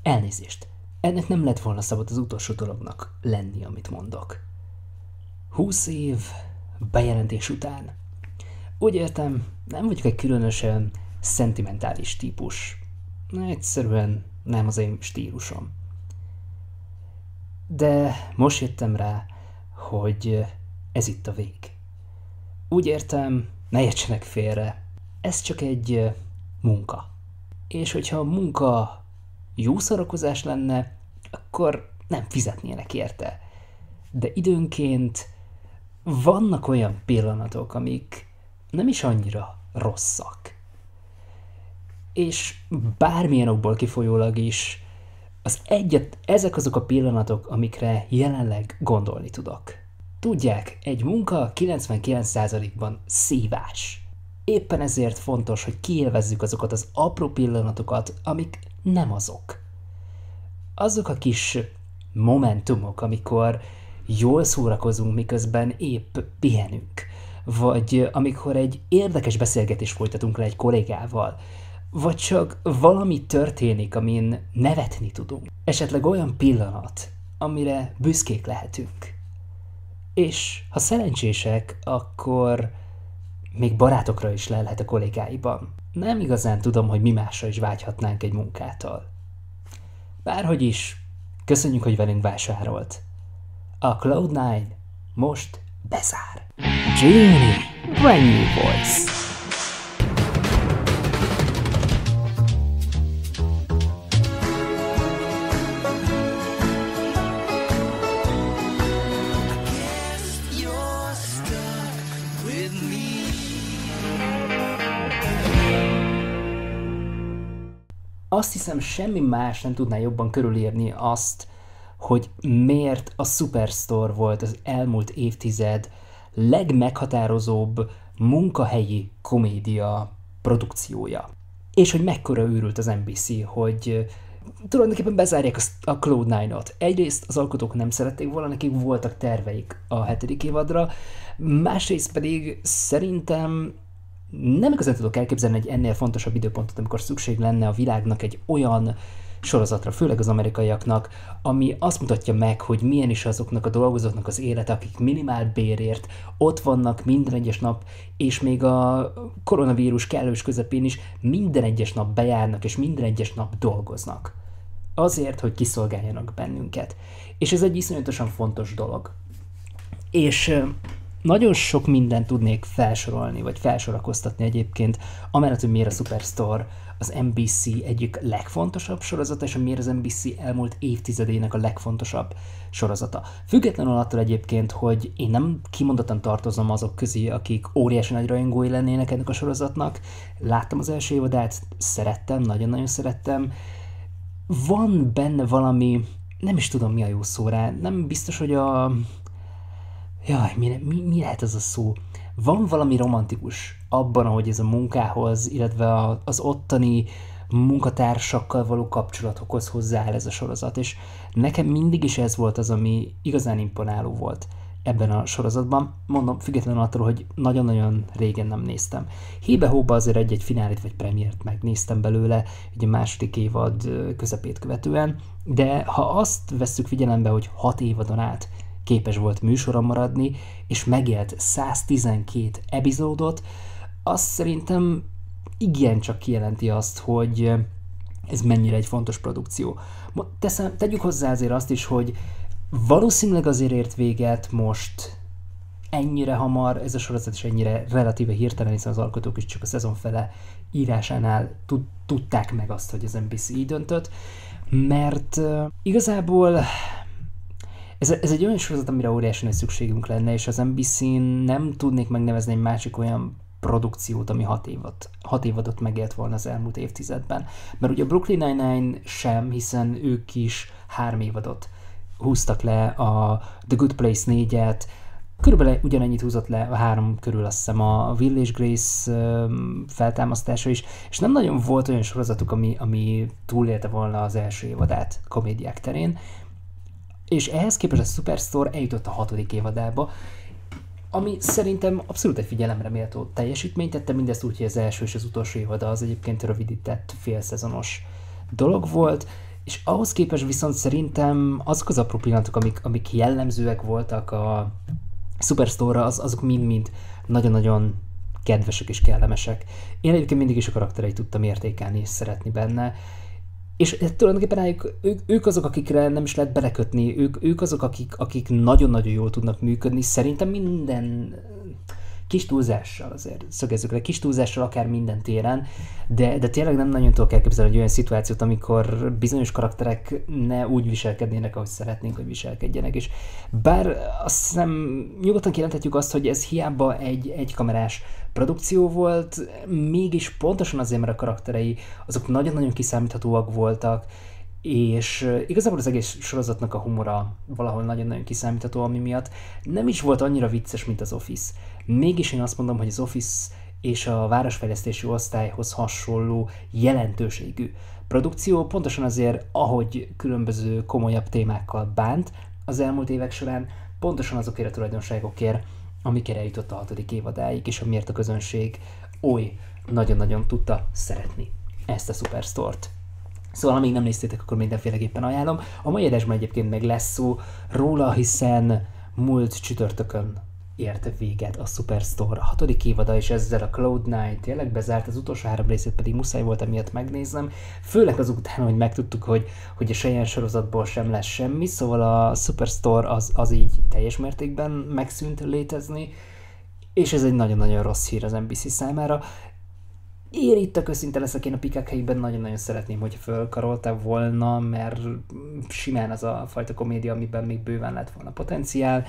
Elnézést, ennek nem lett volna szabad az utolsó dolognak lenni, amit mondok. 20 év bejelentés után. Úgy értem, nem vagyok egy különösen szentimentális típus. Egyszerűen nem az én stílusom. De most jöttem rá, hogy ez itt a vég. Úgy értem, ne értsenek félre, ez csak egy munka. És hogyha a munka jó szórakozás lenne, akkor nem fizetnének érte. De időnként vannak olyan pillanatok, amik nem is annyira rosszak. És bármilyen okból kifolyólag is, ezek azok a pillanatok, amikre jelenleg gondolni tudok. Tudják, egy munka 99%-ban szívás. Éppen ezért fontos, hogy kiélvezzük azokat az apró pillanatokat, amik nem azok. Azok a kis momentumok, amikor jól szórakozunk, miközben épp pihenünk. Vagy amikor egy érdekes beszélgetést folytatunk le egy kollégával. Vagy csak valami történik, amin nevetni tudunk. Esetleg olyan pillanat, amire büszkék lehetünk. És ha szerencsések, akkor még barátokra is lelhet a kollégáiban. Nem igazán tudom, hogy mi másra is vágyhatnánk egy munkától. Bárhogy is, köszönjük, hogy velünk vásárolt. A Cloud9 most bezár. Giannini, brand new voice. Azt hiszem, semmi más nem tudná jobban körülírni azt, hogy miért a Superstore volt az elmúlt évtized legmeghatározóbb munkahelyi komédia produkciója. És hogy mekkora őrült az NBC, hogy tulajdonképpen bezárják a Cloud9-ot. Egyrészt az alkotók nem szerették volna, nekik voltak terveik a 7. évadra, másrészt pedig szerintem nem igazán tudok elképzelni egy ennél fontosabb időpontot, amikor szükség lenne a világnak egy olyan sorozatra, főleg az amerikaiaknak, ami azt mutatja meg, hogy milyen is azoknak a dolgozóknak az élete, akik minimál bérért ott vannak minden egyes nap, és még a koronavírus kellős közepén is minden egyes nap bejárnak, és minden egyes nap dolgoznak. Azért, hogy kiszolgáljanak bennünket. És ez egy iszonyatosan fontos dolog. És nagyon sok mindent tudnék felsorolni, vagy felsorakoztatni egyébként, amellett, hogy miért a Superstore az NBC egyik legfontosabb sorozata, és miért az NBC elmúlt évtizedének a legfontosabb sorozata. Függetlenül attól egyébként, hogy én nem kimondottan tartozom azok közé, akik óriási nagy rajongói lennének ennek a sorozatnak. Láttam az első évadát, szerettem, nagyon-nagyon szerettem. Van benne valami, nem is tudom mi a jó szó rá, nem biztos, hogy mi lehet ez a szó? Van valami romantikus abban, ahogy ez a munkához, illetve az ottani munkatársakkal való kapcsolatokhoz hozzááll ez a sorozat, és nekem mindig is ez volt az, ami igazán imponáló volt ebben a sorozatban. Mondom, függetlenül attól, hogy nagyon-nagyon régen nem néztem. Hébe-hóba azért egy-egy finálit vagy premiért megnéztem belőle, egy a második évad közepét követően, de ha azt vesszük figyelembe, hogy 6 évadon át képes volt műsoron maradni, és megélt 112 epizódot, azt szerintem igencsak kijelenti azt, hogy ez mennyire egy fontos produkció. Tegyük hozzá azért azt is, hogy valószínűleg azért ért véget most ennyire hamar, ez a sorozat is ennyire relatíve hirtelen, hiszen az alkotók is csak a szezon fele írásánál tudták meg azt, hogy az NBC így döntött, mert igazából ez egy olyan sorozat, amire óriási nagy szükségünk lenne, és az NBC-n nem tudnék megnevezni egy másik olyan produkciót, ami 6 évadot megélt volna az elmúlt évtizedben. Mert ugye a Brooklyn Nine-Nine sem, hiszen ők is 3 évadot húztak le, a The Good Place 4-et, körülbelül ugyanennyit húzott le a 3 körül, azt hiszem a Will és Grace feltámasztása is, és nem nagyon volt olyan sorozatuk, ami túlélte volna az első évadát komédiák terén, és ehhez képest a Superstore eljutott a 6. évadába, ami szerintem abszolút egy figyelemre méltó teljesítmény, tette mindezt úgy, hogy az első és az utolsó évada az egyébként rövidített félszezonos dolog volt, És ahhoz képest viszont szerintem azok az apró pillanatok, amik jellemzőek voltak a Superstore-ra, azok mind-mind nagyon-nagyon kedvesek és kellemesek. Én egyébként mindig is a karaktereit tudtam értékelni és szeretni benne. És tulajdonképpen ők azok, akikre nem is lehet belekötni, ők azok, akik nagyon-nagyon jól tudnak működni. Szerintem minden kis túlzással azért szögezzük le, kis túlzással akár minden téren, de tényleg nem nagyon tudok elképzelni egy olyan szituációt, amikor bizonyos karakterek ne úgy viselkednének, ahogy szeretnénk, hogy viselkedjenek. És bár azt hiszem nyugodtan kijelenthetjük azt, hogy ez hiába egy kamerás produkció volt, mégis pontosan azért, mert a karakterei azok nagyon-nagyon kiszámíthatóak voltak, és igazából az egész sorozatnak a humora valahol nagyon-nagyon kiszámítható, ami miatt nem is volt annyira vicces, mint az Office. Mégis én azt mondom, hogy az Office és a városfejlesztési osztályhoz hasonló jelentőségű produkció, pontosan azért, ahogy különböző komolyabb témákkal bánt az elmúlt évek során, pontosan azokért a tulajdonságokért, amikért eljutott a 6. évadáig, és amiért a közönség oly nagyon-nagyon tudta szeretni ezt a Superstore-t. Szóval, amíg nem néztétek, akkor mindenféleképpen ajánlom. A mai adásban egyébként meg lesz szó róla, hiszen múlt csütörtökön ért véget a Superstore 6. évada, és ezzel a Cloud9 tényleg bezárt, az utolsó 3 részét pedig muszáj volt emiatt megnéznem, főleg azután, hogy megtudtuk, hogy a Cheyenne sorozatból sem lesz semmi, szóval a Superstore az így teljes mértékben megszűnt létezni, és ez egy nagyon-nagyon rossz hír az NBC számára. Én itt a őszinte leszek, én a Pikák helyében nagyon-nagyon szeretném, hogy fölkarolta volna, mert simán az a fajta komédia, amiben még bőven lett volna potenciál.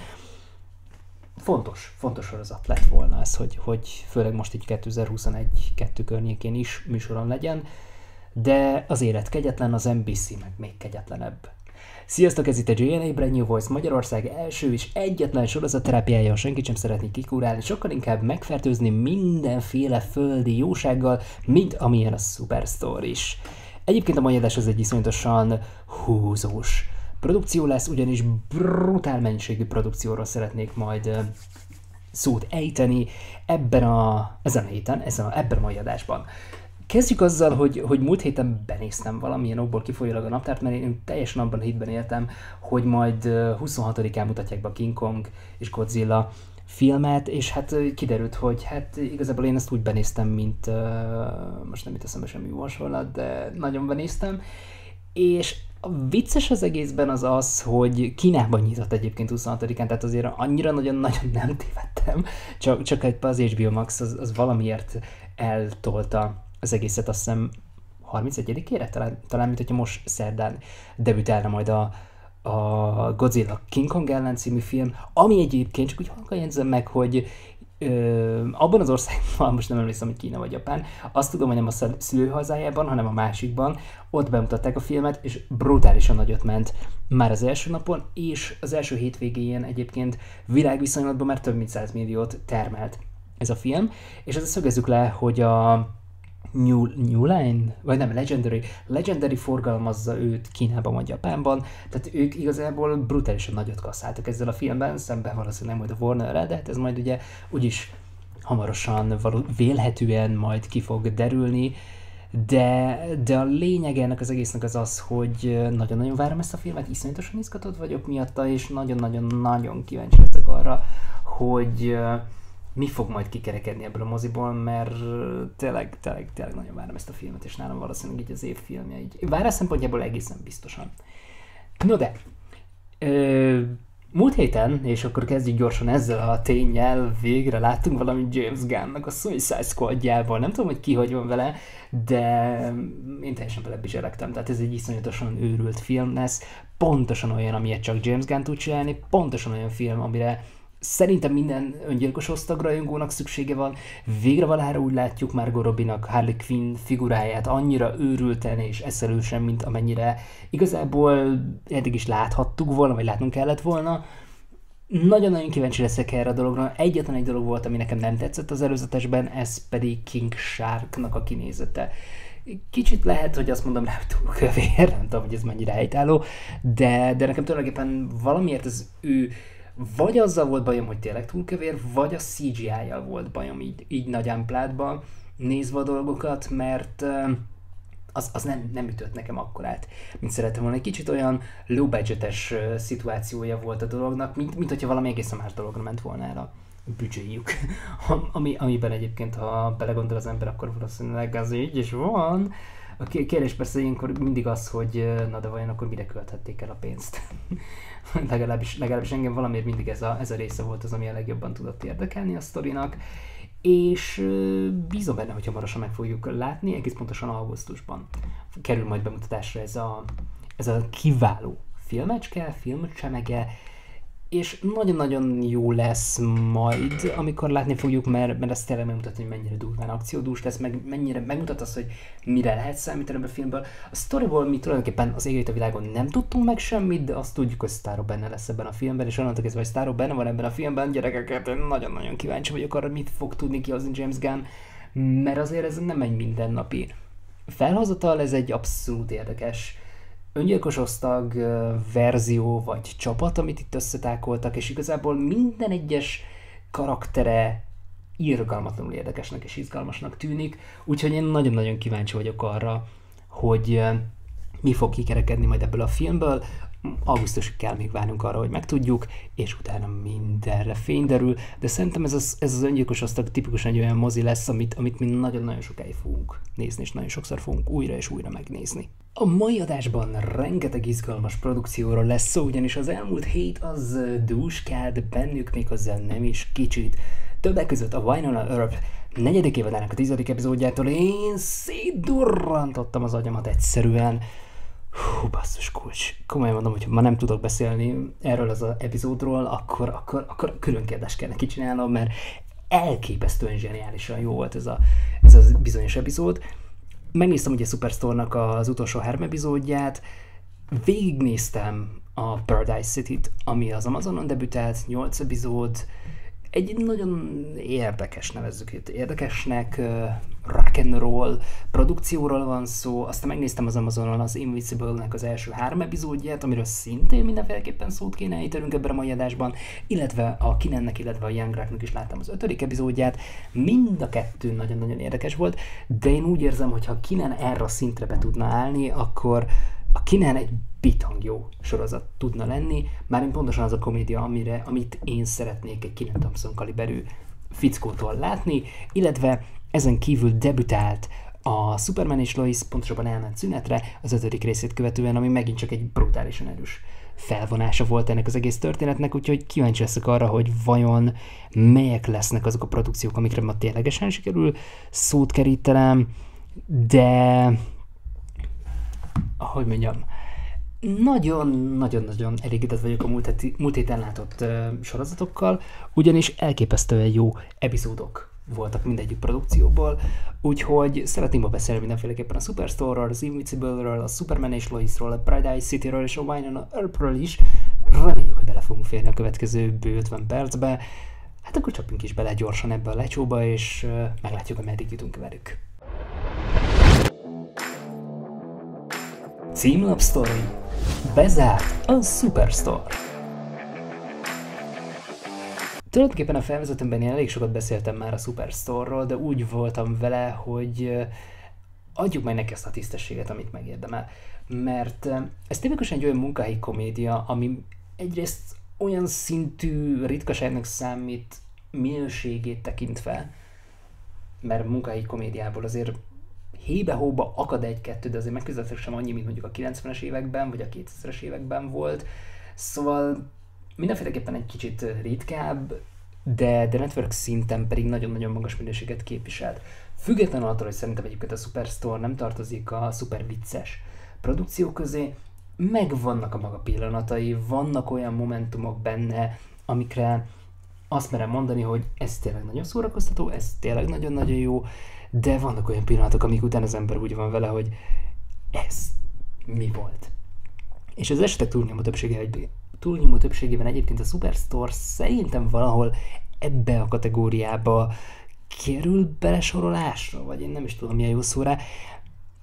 Fontos sorozat lett volna ez, hogy főleg most így 2021-2 környékén is műsoron legyen, de az élet kegyetlen, az NBC meg még kegyetlenebb. Sziasztok, ez itt a JNA Brand New Voice, Magyarország első és egyetlen sorozatterápiája, ha senkit sem szeretni kikurálni, sokkal inkább megfertőzni mindenféle földi jósággal, mint amilyen a Superstore is. Egyébként a mai adás az egy iszonyatosan húzós produkció lesz, ugyanis brutál mennyiségű produkcióról szeretnék majd szót ejteni ebben a mai adásban. Kezdjük azzal, hogy múlt héten benéztem valamilyen okból kifolyólag a naptárt, mert én teljesen abban a hitben éltem, hogy majd 26-án mutatják be a King Kong és Godzilla filmet, és hát kiderült, hogy hát igazából én ezt úgy benéztem, mint most nem jut eszembe semmi jó hasonlat, de nagyon benéztem, és a vicces az egészben az, hogy Kínában nyitott egyébként 26-án, tehát azért annyira nagyon-nagyon nem tévedtem, csak az HBO Max az valamiért eltolta az egészet, azt hiszem 31-ére, talán mint hogyha most szerdán debütálna majd a Godzilla King Kong ellen című film, ami egyébként, csak úgy halkan jegyzem meg, hogy abban az országban, most nem emlékszem, hogy Kína vagy Japán, azt tudom, hogy nem a szülőhazájában, hanem a másikban, ott bemutatták a filmet, és brutálisan nagyot ment már az első napon, és az első hétvégén egyébként világviszonylatban már több mint 100 milliót termelt ez a film, és ezt szögezzük le, hogy a New Line, vagy nem, Legendary forgalmazza őt Kínában vagy Japánban, tehát ők igazából brutálisan nagyot kasszáltak ezzel a filmben, szemben valószínűleg majd a Warner-rel, de hát ez majd ugye úgyis hamarosan vélhetően majd ki fog derülni, de a lényeg ennek az egésznek az, hogy nagyon-nagyon várom ezt a filmet, iszonyatosan izgatott vagyok miatta, és nagyon-nagyon kíváncsi leszek arra, hogy mi fog majd kikerekedni ebből a moziból, mert tényleg nagyon várom ezt a filmet, és nálam valószínűleg így az év filmje. Így várás szempontjából egészen biztosan. No de, múlt héten, és akkor kezdjük gyorsan ezzel a ténnyel, végre láttunk valamit James Gunnnak a Suicide Squadjából. Nem tudom, hogy ki hogy van vele, de én teljesen belebizseregtem. Tehát ez egy iszonyatosan őrült film lesz, pontosan olyan, amilyet csak James Gunn tud csinálni, pontosan olyan film, amire szerintem minden öngyilkos osztagrajongónak szüksége van. Végre valahára úgy látjuk Margot Robbie-nak Harley Quinn figuráját annyira őrülten és eszelősen, mint amennyire igazából eddig is láthattuk volna, vagy látnunk kellett volna. Nagyon-nagyon kíváncsi leszek erre a dologra. Egyetlen egy dolog volt, ami nekem nem tetszett az előzetesben, ez pedig King Sharknak a kinézete. Kicsit lehet, hogy azt mondom rá, hogy túl kövér, nem tudom, hogy ez mennyire helytálló, de nekem tulajdonképpen valamiért az ő vagy azzal volt bajom, hogy tényleg túl kövér, vagy a CGI-jal volt bajom így nagy amplátban nézve a dolgokat, mert az nem ütött nekem akkorát, mint szerettem volna. Egy kicsit olyan low budgetes szituációja volt a dolognak, mint hogyha valami egészen más dologra ment volna el a büdzséjük. Amiben egyébként, ha belegondol az ember, akkor valószínűleg az így is van. A kérdés persze ilyenkor mindig az, hogy na de vajon akkor mire költhették el a pénzt. legalábbis engem valamiért mindig ez a része volt az, ami a legjobban tudott érdekelni a sztorinak. És bízom benne, hogy hamarosan meg fogjuk látni, egész pontosan augusztusban kerül majd bemutatásra ez a kiváló filmcsemege, és nagyon-nagyon jó lesz majd, amikor látni fogjuk, mert ezt tényleg megmutatni, hogy mennyire durván akciódús lesz, meg mennyire megmutat azt, hogy mire lehet számítani ebből a filmből. A sztoriból mi tulajdonképpen az égőt a világon nem tudtunk meg semmit, de azt tudjuk, hogy Starro benne lesz ebben a filmben, és onnantól kezdve, hogy Starro benne van ebben a filmben, gyerekeket, én nagyon-nagyon kíváncsi vagyok arra, mit fog tudni kihozni James Gunn, mert azért ez nem egy mindennapi felhozatal, ez egy abszolút érdekes öngyilkos osztag verzió vagy csapat, amit itt összetákoltak, és igazából minden egyes karaktere irgalmatlanul érdekesnek és izgalmasnak tűnik, úgyhogy én nagyon-nagyon kíváncsi vagyok arra, hogy mi fog kikerekedni majd ebből a filmből. Augusztusig kell még várnunk arra, hogy megtudjuk, és utána mindenre fény derül, de szerintem ez az öngyilkos osztag tipikusan egy olyan mozi lesz, amit mi nagyon-nagyon sokáig fogunk nézni, és nagyon sokszor fogunk újra és újra megnézni. A mai adásban rengeteg izgalmas produkcióról lesz szó, ugyanis az elmúlt hét az dúskált bennük, méghozzá nem is kicsit. Többek között a Wynonna Earp 4. évadának a 10. epizódjától én szétdurrantottam az agyamat egyszerűen. Hú, basszus kulcs. Komolyan mondom, hogy ma nem tudok beszélni erről az epizódról, akkor külön kérdést kellene kicsinálnom, mert elképesztően zseniálisan jó volt ez a bizonyos epizód. Megnéztem ugye Superstore-nak az utolsó 3 epizódját, végignéztem a Paradise City-t, ami az Amazonon debütált, 8 epizód, egy nagyon érdekes, nevezzük itt érdekesnek, rock and roll produkcióról van szó, aztán megnéztem az Amazonon az Invincible-nek az első 3 epizódját, amiről szintén mindenféleképpen szót kéne ejtenünk ebben a mai adásban, illetve a Kinennek, illetve a Young Rocknak is láttam az 5. epizódját, mind a kettő nagyon-nagyon érdekes volt, de én úgy érzem, hogy ha Kinen erre a szintre be tudna állni, akkor a Kinen egy bitang jó sorozat tudna lenni, mármint pontosan az a komédia, amit én szeretnék egy Kenan Thompson kaliberű fickótól látni, illetve ezen kívül debütált a Superman és Lois, pontosabban elment szünetre az 5. részét követően, ami megint csak egy brutálisan erős felvonása volt ennek az egész történetnek, úgyhogy kíváncsi leszek arra, hogy vajon melyek lesznek azok a produkciók, amikre ma ténylegesen sikerül szót kerítenem, de ahogy mondjam, nagyon-nagyon elégedett vagyok a múlt héten látott sorozatokkal, ugyanis elképesztően jó epizódok voltak mindegyik produkcióból, úgyhogy szeretném ma beszélni mindenféleképpen a Superstore-ról, az Invincible-ről, a Superman és Lois-ról, a Paradise City-ről és a Wynonna Earp-ről is. Reméljük, hogy bele fogunk férni a következő bő 50 percbe. Hát akkor csapjunk is bele gyorsan ebbe a lecsóba, és meglátjuk, hogy meddig jutunk velük. Címlap sztori. Bezárt a Superstore. Tulajdonképpen a felvezetőmben én elég sokat beszéltem már a Superstore-ról, de úgy voltam vele, hogy adjuk meg neki azt a tisztességet, amit megérdemel. Mert ez tipikusan egy olyan munkahelyi komédia, ami egyrészt olyan szintű ritkaságnak számít minőségét tekintve, mert munkahelyi komédiából azért hébe-hóba akad egy-kettő, de azért megközelítőleg sem annyi, mint mondjuk a 90-es években, vagy a 2000-es években volt. Szóval mindenféleképpen egy kicsit ritkább, de network szinten pedig nagyon-nagyon magas minőséget képviselt. Függetlenül attól, hogy szerintem egyébként a Superstore nem tartozik a szuper vicces produkció közé, megvannak a maga pillanatai, vannak olyan momentumok benne, amikre azt merem mondani, hogy ez tényleg nagyon szórakoztató, ez tényleg nagyon-nagyon jó, de vannak olyan pillanatok, amik után az ember úgy van vele, hogy ez mi volt. És az esetek túlnyomó többségében egyébként a Superstore szerintem valahol ebbe a kategóriába kerül belesorolásra, vagy én nem is tudom, milyen jó szó rá.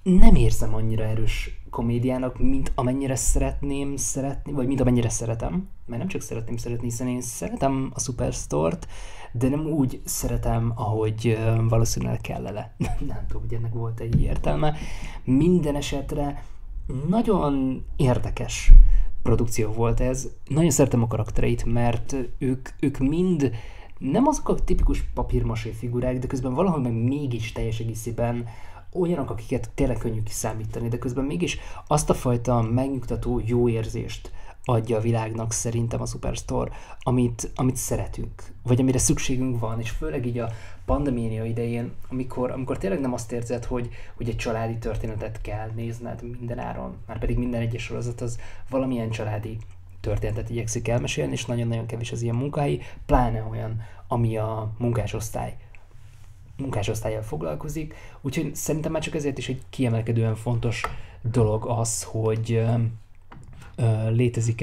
nem érzem annyira erős komédiának, mint amennyire szeretném szeretni, vagy mint amennyire szeretem. Mert nem csak szeretném szeretni, hiszen én szeretem a Superstore-t, de nem úgy szeretem, ahogy valószínűleg kellene. Nem tudom, hogy ennek volt egy értelme. Minden esetre nagyon érdekes produkció volt ez. Nagyon szeretem a karaktereit, mert ők mind nem azok a tipikus papírmasé figurák, de közben valahol meg mégis teljes egészében olyanok, akiket tényleg könnyű kiszámítani, de közben mégis azt a fajta megnyugtató jó érzést adja a világnak szerintem a Superstore, amit szeretünk, vagy amire szükségünk van, és főleg így a pandémia idején, amikor tényleg nem azt érzed, hogy egy családi történetet kell nézned mindenáron, már pedig minden egyes sorozat az valamilyen családi történetet igyekszik elmesélni, és nagyon-nagyon kevés az ilyen munkahelyi, pláne olyan, ami a munkásosztállyal foglalkozik, úgyhogy szerintem már csak ezért is egy kiemelkedően fontos dolog az, hogy létezik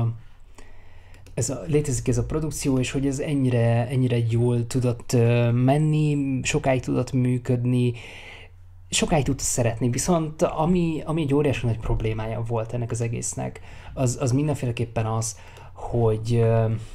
létezik ez a produkció, és hogy ez ennyire jól tudott menni, sokáig tudott működni, sokáig tudta szeretni, viszont ami egy óriási nagy problémája volt ennek az egésznek, az mindenféleképpen az, hogy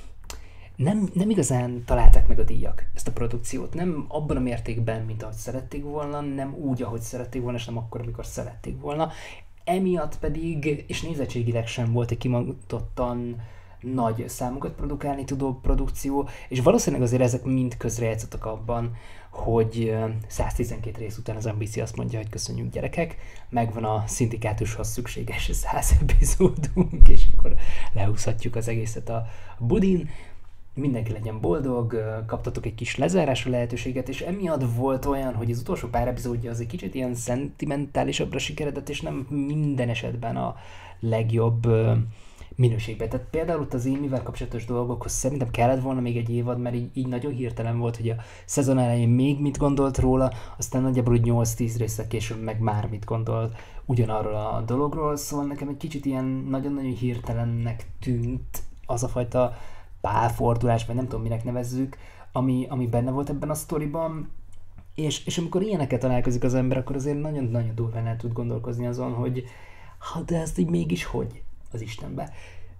nem igazán találták meg a díjak ezt a produkciót. Nem abban a mértékben, mint ahogy szerették volna, nem úgy, ahogy szerették volna, és nem akkor, amikor szerették volna. Emiatt pedig, és nézettségileg sem volt egy kimondottan nagy számokat produkálni tudó produkció, és valószínűleg azért ezek mind közrejátszottak abban, hogy 112 rész után az NBC azt mondja, hogy köszönjük gyerekek, megvan a szindikátushoz szükséges 100 epizódunk, és akkor leúszhatjuk az egészet a budin, mindenki legyen boldog, kaptatok egy kis lezárásra lehetőséget, és emiatt volt olyan, hogy az utolsó pár epizódja az egy kicsit ilyen szentimentálisabbra sikeredett, és nem minden esetben a legjobb minőségben. Tehát például ott az Amy-vel kapcsolatos dolgokhoz szerintem kellett volna még egy évad, mert így nagyon hirtelen volt, hogy a szezon elején még mit gondolt róla, aztán nagyjából úgy 8-10 részre később meg már mit gondolt ugyanarról a dologról, szóval nekem egy kicsit ilyen nagyon-nagyon hirtelennek tűnt az a fajta pálfordulás, vagy nem tudom minek nevezzük, ami benne volt ebben a sztoriban, és amikor ilyeneket találkozik az ember, akkor azért nagyon-nagyon durván el tud gondolkozni azon, hogy de ezt így mégis hogy az Istenbe.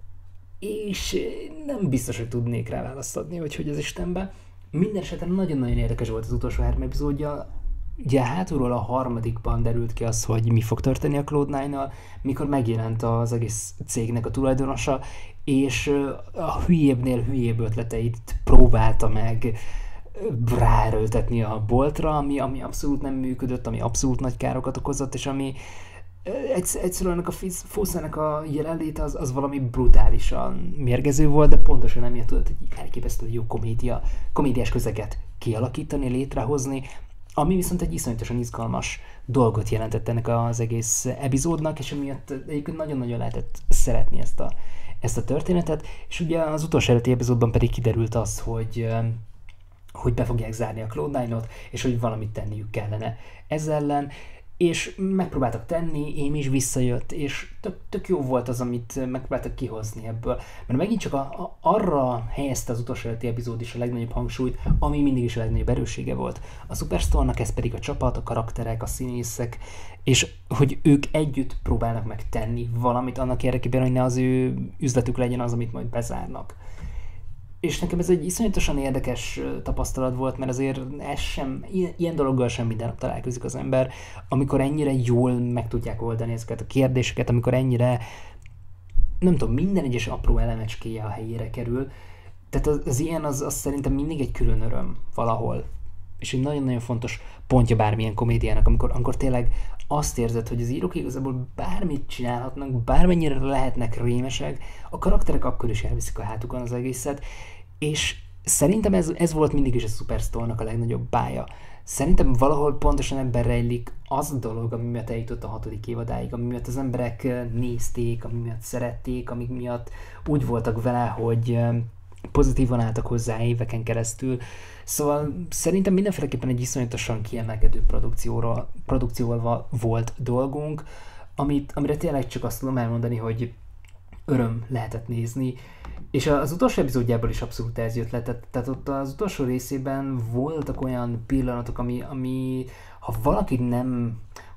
És nem biztos, hogy tudnék rá választ adni, hogy az Istenbe. Minden esetre nagyon-nagyon érdekes volt az utolsó 3 epizódja. Ugye hátulról a harmadikban derült ki az, hogy mi fog történni a Cloud9-nal, mikor megjelent az egész cégnek a tulajdonosa, és a hülyébbnél hülyébb ötleteit próbálta meg ráerőltetni a boltra, ami abszolút nem működött, ami abszolút nagy károkat okozott, és ami egyszerűen ennek a Fawcett-nek a jelenléte az valami brutálisan mérgező volt, de pontosan emiatt tudott egy elképesztő jó komédiás közeget kialakítani, létrehozni, ami viszont egy iszonyatosan izgalmas dolgot jelentett ennek az egész epizódnak, és emiatt egyébként nagyon-nagyon lehetett szeretni ezt a történetet, és ugye az utolsó előtti epizódban pedig kiderült az, hogy be fogják zárni a Cloud9-ot, és hogy valamit tenniük kellene ezzel ellen, és megpróbáltak tenni, Amy is visszajött, és tök jó volt az, amit megpróbáltak kihozni ebből. Mert megint csak arra helyezte az utolsó előtti epizód is a legnagyobb hangsúlyt, ami mindig is a legnagyobb erőssége volt. A Superstore-nak ez pedig a csapat, a karakterek, a színészek, és hogy ők együtt próbálnak megtenni valamit annak érdekében, hogy ne az ő üzletük legyen az, amit majd bezárnak. És nekem ez egy iszonyatosan érdekes tapasztalat volt, mert azért ilyen dologgal sem minden nap találkozik az ember, amikor ennyire jól meg tudják oldani ezeket a kérdéseket, amikor ennyire, nem tudom, minden egyes apró elemecskéje a helyére kerül. Tehát az ilyen, az szerintem mindig egy külön öröm valahol. És egy nagyon-nagyon fontos pontja bármilyen komédiának, amikor tényleg azt érzed, hogy az írók igazából bármit csinálhatnak, bármennyire lehetnek rémesek, a karakterek akkor is elviszik a hátukon az egészet, és szerintem ez volt mindig is a Superstore-nak a legnagyobb bája. Szerintem valahol pontosan ebben rejlik az a dolog, ami miatt eljutott a 6. évadáig, ami miatt az emberek nézték, ami miatt szerették, ami miatt úgy voltak vele, hogy pozitívan álltak hozzá éveken keresztül. Szóval szerintem mindenféleképpen egy iszonyatosan kiemelkedő produkcióval volt dolgunk, amire tényleg csak azt tudom elmondani, hogy öröm lehetett nézni, és az utolsó epizódjából is abszolút ez jött le, tehát ott az utolsó részében voltak olyan pillanatok, ami ha valaki nem,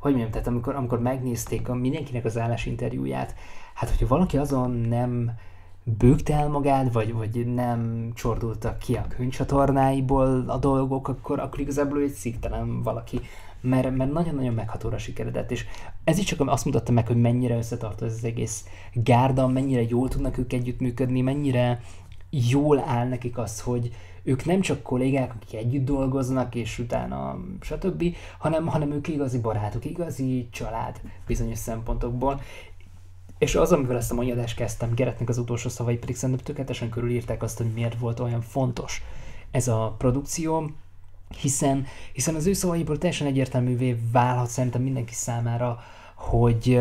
hogy mondjam, tehát amikor megnézték mindenkinek az állásinterjúját, hát hogyha valaki azon nem bőgte el magát, vagy nem csordultak ki a könyvcsatornáiból a dolgok, akkor igazából ő egy szívtelen valaki, mert nagyon-nagyon meghatóra sikeredett, és ez is csak azt mutatta meg, hogy mennyire összetartó ez az egész gárda, mennyire jól tudnak ők együttműködni, mennyire jól áll nekik az, hogy ők nem csak kollégák, akik együtt dolgoznak, és utána stb., hanem ők igazi barátok, igazi család bizonyos szempontokból. És az, amivel ezt a mai adást kezdtem, Gerettnek az utolsó szavai pedig szerintem tökéletesen körülírták azt, hogy miért volt olyan fontos ez a produkció, hiszen az ő szavaiból teljesen egyértelművé válhat szerintem mindenki számára, hogy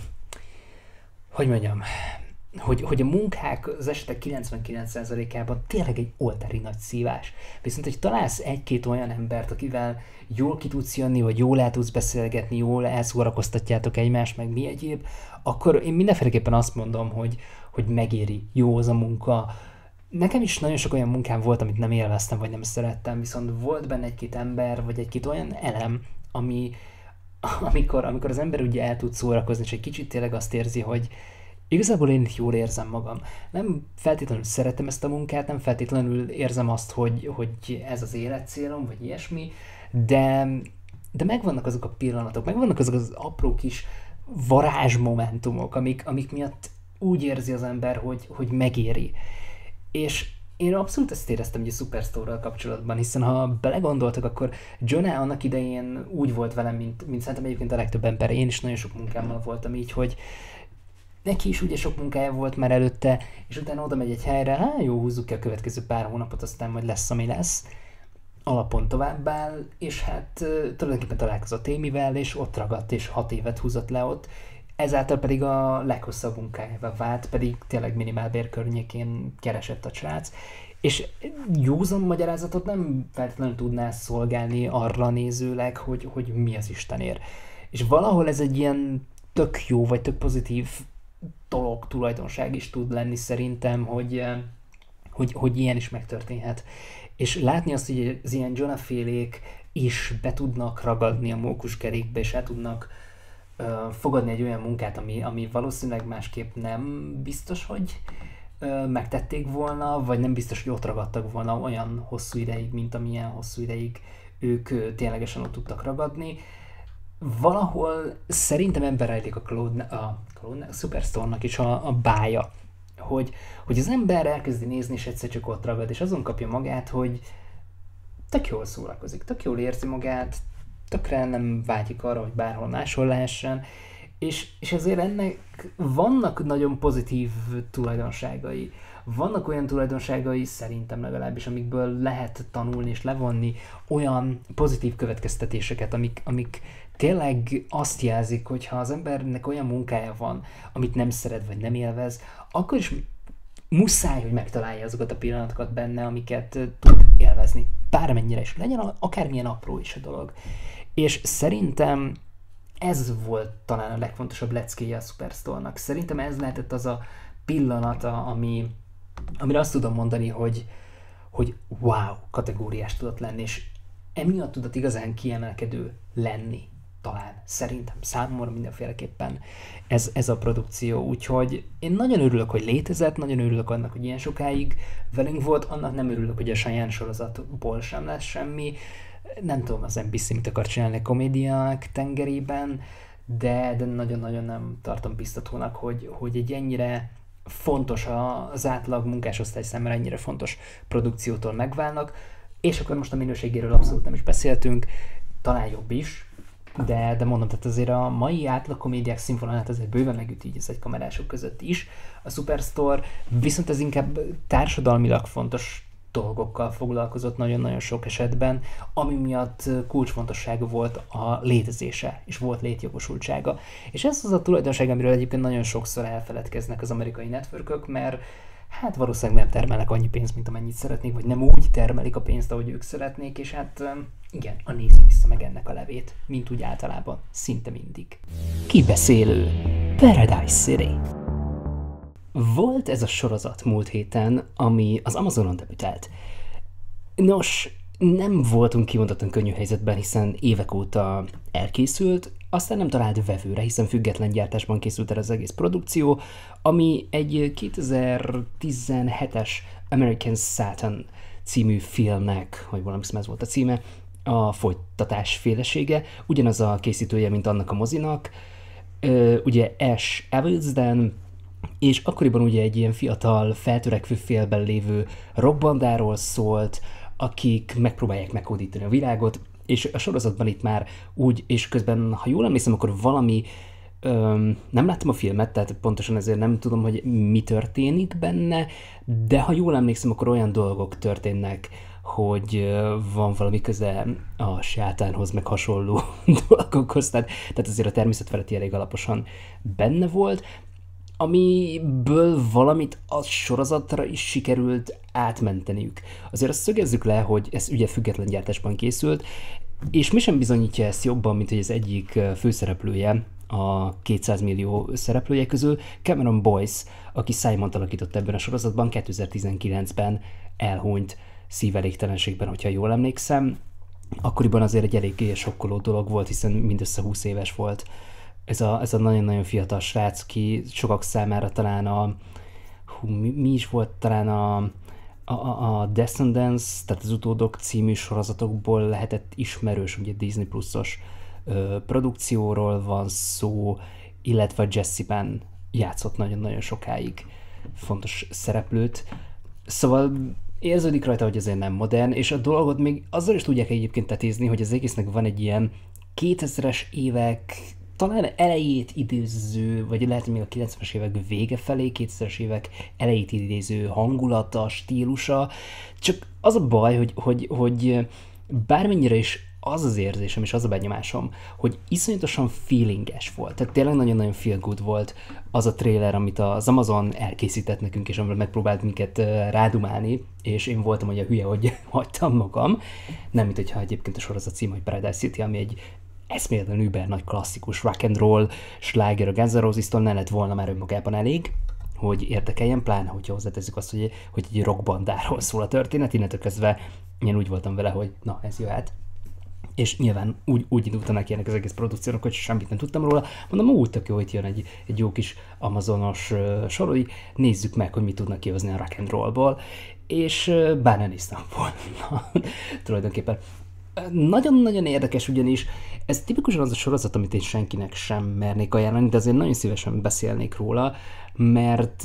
mondjam, hogy a munkák az esetek 99%-ában tényleg egy oltári nagy szívás. Viszont, hogy találsz egy-két olyan embert, akivel jól ki tudsz jönni, vagy jól el tudsz beszélgetni, jól elszórakoztatjátok egymást, meg mi egyéb, akkor én mindenféleképpen azt mondom, hogy megéri, jó az a munka. Nekem is nagyon sok olyan munkám volt, amit nem élveztem, vagy nem szerettem, viszont volt benne egy-két ember, vagy egy-két olyan elem, amikor az ember ugye el tud szórakozni, és egy kicsit tényleg azt érzi, hogy igazából én itt jól érzem magam. Nem feltétlenül szeretem ezt a munkát, nem feltétlenül érzem azt, hogy ez az életcélom, vagy ilyesmi, de megvannak azok a pillanatok, megvannak azok az apró kis varázsmomentumok, amik miatt úgy érzi az ember, hogy megéri. És én abszolút ezt éreztem ugye a Superstore-ral kapcsolatban, hiszen ha belegondoltak, akkor Jonah annak idején úgy volt velem, mint szerintem egyébként a legtöbb ember. Én is nagyon sok munkámmal voltam így, hogy neki is ugye sok munkája volt már előtte, és utána oda megy egy helyre, jó, húzzuk ki a következő pár hónapot, aztán majd lesz, ami lesz. Alapon továbbáll, és hát tulajdonképpen találkozott Amyvel, és ott ragadt, és 6 évet húzott le ott. Ezáltal pedig a leghosszabb munkájává vált, pedig tényleg minimálbér környékén keresett a srác. És józan magyarázatot nem feltétlenül tudná szolgálni arra nézőleg, hogy mi az Istenért. És valahol ez egy ilyen tök jó, vagy tök pozitív dolog, tulajdonság is tud lenni szerintem, hogy ilyen is megtörténhet. És látni azt, hogy az ilyen Jonah-félék is be tudnak ragadni a mókuskerékbe, és el tudnak fogadni egy olyan munkát, ami valószínűleg másképp nem biztos, hogy megtették volna, vagy nem biztos, hogy ott ragadtak volna olyan hosszú ideig, mint amilyen hosszú ideig ők ténylegesen ott tudtak ragadni. Valahol szerintem ebben rejlik a Superstore-nak is a bája, hogy az ember elkezdi nézni, és egyszer csak ott ragad, és azon kapja magát, hogy tök jól szórakozik, tök jól érzi magát, tökre nem vágyik arra, hogy bárhol máshol lehessen, és azért ennek vannak nagyon pozitív tulajdonságai. Vannak olyan tulajdonságai, szerintem legalábbis, amikből lehet tanulni és levonni olyan pozitív következtetéseket, amik tényleg azt jelzik, hogy ha az embernek olyan munkája van, amit nem szeret vagy nem élvez, akkor is muszáj, hogy megtalálja azokat a pillanatokat benne, amiket tud élvezni. Bármennyire is. Legyen akármilyen apró is a dolog. És szerintem ez volt talán a legfontosabb leckéje a Superstore-nak. Szerintem ez lehetett az a pillanata, amire azt tudom mondani, hogy wow, kategóriás tudott lenni, és emiatt tudott igazán kiemelkedő lenni. Talán, szerintem, számomra mindenféleképpen ez a produkció, úgyhogy én nagyon örülök, hogy létezett, nagyon örülök annak, hogy ilyen sokáig velünk volt, annak nem örülök, hogy a Cheyenne sorozatból sem lesz semmi, nem tudom, az NBC mit akar csinálni a komédiák tengerében, de nagyon-nagyon nem tartom biztatónak, hogy egy ennyire fontos, az átlag munkásosztály számára ennyire fontos produkciótól megválnak, és akkor most a minőségéről abszolút nem is beszéltünk, talán jobb is, de mondom, tehát azért a mai átlag komédiák színvonalát azért bőven megüt így az egykamerások között is. A Superstore viszont ez inkább társadalmilag fontos dolgokkal foglalkozott nagyon-nagyon sok esetben, ami miatt kulcsfontossága volt a létezése, és volt létjogosultsága. És ez az a tulajdonság, amiről egyébként nagyon sokszor elfeledkeznek az amerikai networkök, mert hát valószínűleg nem termelnek annyi pénzt, mint amennyit szeretnék, vagy nem úgy termelik a pénzt, ahogy ők szeretnék, és hát igen, a néző vissza meg ennek a levét, mint úgy általában, szinte mindig. Kibeszélő. Paradise City. Volt ez a sorozat múlt héten, ami az Amazonon debütált. Nos, nem voltunk kimondottan könnyű helyzetben, hiszen évek óta elkészült, aztán nem talált vevőre, hiszen független gyártásban készült el az egész produkció, ami egy 2017-es American Satan című filmnek, vagy valami ez volt a címe, a folytatás félesége, ugyanaz a készítője, mint annak a mozinak, ugye Ash Avildsen, és akkoriban ugye egy ilyen fiatal, feltörekvő félben lévő rockbandáról szólt, akik megpróbálják meghódítani a világot, és a sorozatban itt már úgy, és közben, ha jól emlékszem, akkor valami, nem láttam a filmet, tehát pontosan ezért nem tudom, hogy mi történik benne, de ha jól emlékszem, akkor olyan dolgok történnek, hogy van valami köze a sátánhoz, meg hasonló dolgokhoz, tehát azért a természetfeletti elég alaposan benne volt, amiből valamit a sorozatra is sikerült átmenteniük. Azért azt szögezzük le, hogy ez ugye független gyártásban készült, és mi sem bizonyítja ezt jobban, mint hogy az egyik főszereplője a 200 millió szereplője közül, Cameron Boyce, aki Simont alakított ebben a sorozatban, 2019-ben elhunyt szívelégtelenségben, hogyha jól emlékszem. Akkoriban azért egy eléggé sokkoló dolog volt, hiszen mindössze 20 éves volt. Ez a nagyon-nagyon fiatal srác, ki sokak számára talán mi is volt, talán a Descendants, tehát az Utódok című sorozatokból lehetett ismerős, ugye Disney Plus-os produkcióról van szó, illetve Jesse-ben játszott nagyon-nagyon sokáig fontos szereplőt. Szóval érződik rajta, hogy azért nem modern, és a dolgot még azzal is tudják egyébként tetézni, hogy az egésznek van egy ilyen 2000-es évek talán elejét idéző, vagy lehet, hogy még a 90-es évek vége felé, 2000-es évek elejét idéző hangulata, stílusa. Csak az a baj, hogy bármennyire is az az érzésem és az a benyomásom, hogy iszonyatosan feelinges volt. Tehát tényleg nagyon-nagyon feel good volt az a trailer, amit az Amazon elkészített nekünk, és amivel megpróbált minket rádumálni, és én voltam olyan hülye, hogy hagytam magam. Nem, mint hogyha egyébként a sorozat cím, hogy Paradise City, ami egy eszméletlen über nagy klasszikus rock and roll sláger a Guns N' Roses-tól ne lett volna már önmagában elég, hogy érdekeljen, pláne, hogyha hozzátezzük azt, hogy egy rockbandáról szól a történet, innentől kezdve én úgy voltam vele, hogy na, ez jöhet. És nyilván úgy indultam neki ennek az egész produkciónak, hogy semmit nem tudtam róla. Mondom, úgy tök jó, hogy jön egy jó kis amazonos soroi, nézzük meg, hogy mit tudnak kihozni a rock and rollból, és bár ne néztem volna tulajdonképpen. Nagyon-nagyon érdekes, ugyanis ez tipikusan az a sorozat, amit én senkinek sem mernék ajánlani, de azért nagyon szívesen beszélnék róla, mert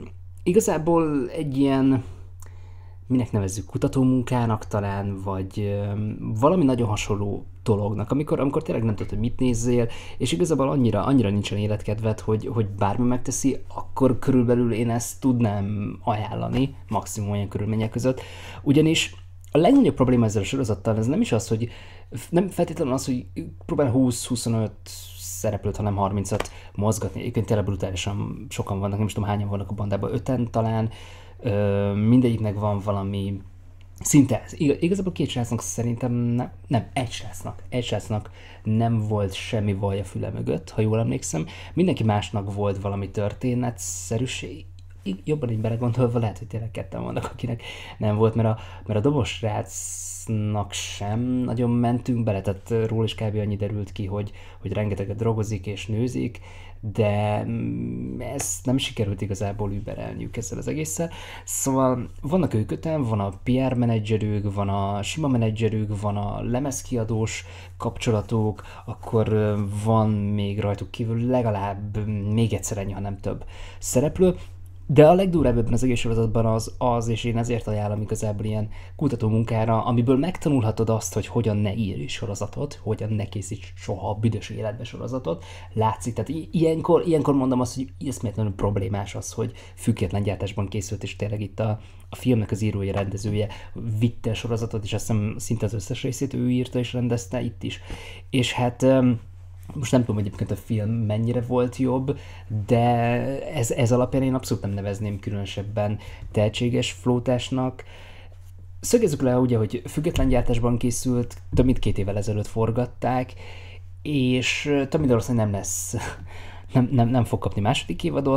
igazából egy ilyen, minek nevezzük, kutatómunkának talán, vagy valami nagyon hasonló dolognak, amikor tényleg nem tudod, hogy mit nézzél, és igazából annyira nincsen életkedved, hogy bármi megteszi, akkor körülbelül én ezt tudnám ajánlani, maximum olyan körülmények között, ugyanis a legnagyobb probléma ezzel a sorozattal ez nem is az, hogy nem feltétlenül az, hogy próbál 20-25 szereplőt, hanem 30-at mozgatni. Egyébként tényleg brutálisan sokan vannak, nem is tudom hányan vannak a bandában, 5-en talán, mindegyiknek van valami szinte, igazából két srácnak szerintem nem, egy srácnak nem volt semmi vaj a füle mögött, ha jól emlékszem. Mindenki másnak volt valami történetszerűség, jobban így belegondolva, lehet, hogy tényleg ketten vannak, akinek nem volt, mert a dobos srácnak sem nagyon mentünk bele, tehát róla is kb. Annyi derült ki, hogy rengeteget drogozik és nőzik, de ezt nem sikerült igazából überelniük ezzel az egésszel. Szóval vannak ők öten, van a PR menedzserük, van a sima menedzserük, van a lemezkiadós kapcsolatok, akkor van még rajtuk kívül legalább még egyszer ennyi, ha nem több szereplő. De a legdurvább ebben az egész sorozatban az, és én ezért ajánlom igazából ilyen kutatómunkára, amiből megtanulhatod azt, hogy hogyan ne írj sorozatot, hogyan ne készíts soha a büdös életbe sorozatot. Látszik, tehát ilyenkor mondom azt, hogy eszméletlenül problémás az, hogy független gyártásban készült, és tényleg itt a filmnek az írója, rendezője vitte a sorozatot, és azt hiszem szinte az összes részét ő írta és rendezte itt is. És hát most nem tudom, hogy egyébként a film mennyire volt jobb, de ez alapján én abszolút nem nevezném különösebben tehetséges flótásnak. Szögezzük le ugye, hogy független gyártásban készült, több mint 2 évvel ezelőtt forgatták, és több mint valószínűleg nem lesz, nem fog kapni második évadot.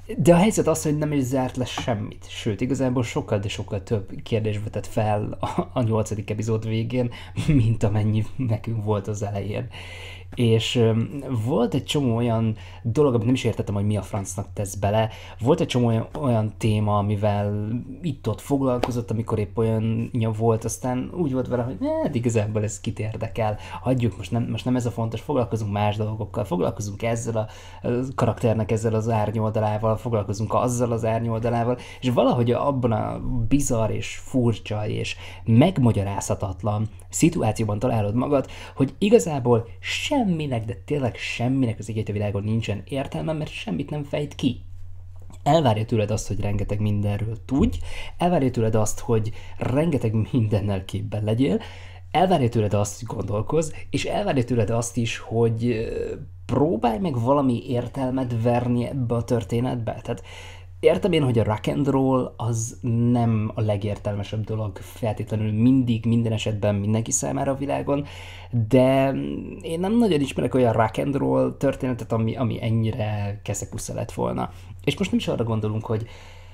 De a helyzet az, hogy nem is zárt le semmit. Sőt, igazából sokkal, de sokkal több kérdés vetett fel a 8. epizód végén, mint amennyi nekünk volt az elején. És volt egy csomó olyan dolog, amit nem is értettem, hogy mi a francnak tesz bele. Volt egy csomó olyan téma, amivel itt-ott foglalkozott, amikor épp olyanja volt, aztán úgy volt vele, hogy igazából ez kit érdekel. Hagyjuk, most nem ez a fontos, foglalkozunk más dolgokkal, foglalkozunk ezzel a karakternek, ezzel az árnyoldalával, foglalkozunk azzal az árnyoldalával, és valahogy abban a bizarr és furcsa és megmagyarázhatatlan szituációban találod magad, hogy igazából semminek, de tényleg semminek az egész világon nincsen értelme, mert semmit nem fejt ki. Elvárja tőled azt, hogy rengeteg mindenről tudj, elvárja tőled azt, hogy rengeteg mindennel képben legyél, elvárja tőled azt, hogy gondolkozz, és elvárja tőled azt is, hogy próbálj meg valami értelmet verni ebbe a történetbe. Tehát értem én, hogy a rock and roll az nem a legértelmesebb dolog feltétlenül mindig, minden esetben mindenki számára a világon, de én nem nagyon ismerek olyan rock and roll történetet, ami ennyire keszekusza lett volna. És most nem is arra gondolunk, hogy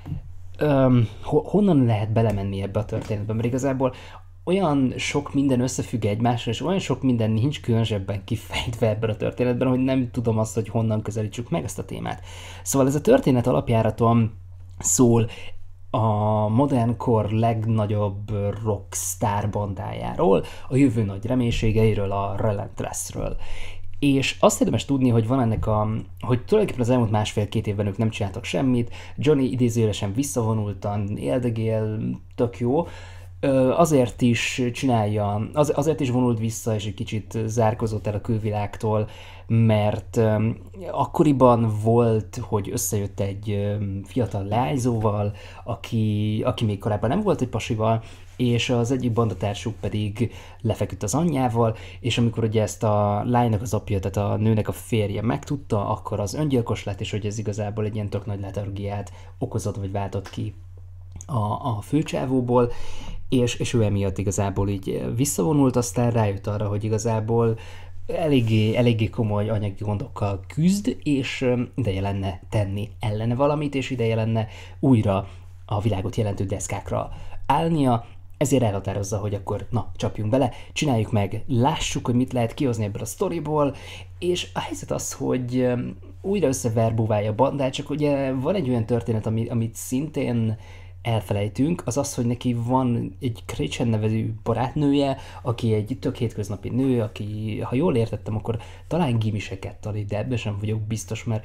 honnan lehet belemenni ebbe a történetbe, mert igazából olyan sok minden összefügg egymással, és olyan sok minden nincs különösebben kifejtve ebben a történetben, hogy nem tudom azt, hogy honnan közelítsük meg ezt a témát. Szóval ez a történet alapjáraton szól a modern kor legnagyobb rockstar bandájáról, a jövő nagy reménységeiről, a Relentlessről. És azt érdemes tudni, hogy van ennek hogy tulajdonképpen az elmúlt másfél-két évben ők nem csináltak semmit, Johnny idézőjelesen visszavonultan éldegél, tök jó, azért is csinálja, azért is vonult vissza, és egy kicsit zárkozott el a külvilágtól, mert akkoriban volt, hogy összejött egy fiatal leányzóval, aki még korábban nem volt egy pasival, és az egyik bandatársuk pedig lefeküdt az anyjával, és amikor ugye ezt a lánynak az apja, tehát a nőnek a férje megtudta, akkor az öngyilkos lett, és hogy ez igazából egy ilyen tök nagy letargiát okozott, vagy váltott ki a főcsávóból, és ő emiatt igazából így visszavonult, aztán rájött arra, hogy igazából eléggé komoly anyagi gondokkal küzd, és ideje lenne tenni ellene valamit, és ideje lenne újra a világot jelentő deszkákra állnia, ezért elhatározza, hogy akkor na, csapjunk bele, csináljuk meg, lássuk, hogy mit lehet kihozni ebből a sztoriból, és a helyzet az, hogy újra összeverbúválja a bandát, csak ugye van egy olyan történet, amit szintén elfelejtünk, az az, hogy neki van egy Gretchen nevező barátnője, aki egy tök hétköznapi nő, aki, ha jól értettem, akkor talán gimiseket tanít, de ebben sem vagyok biztos, mert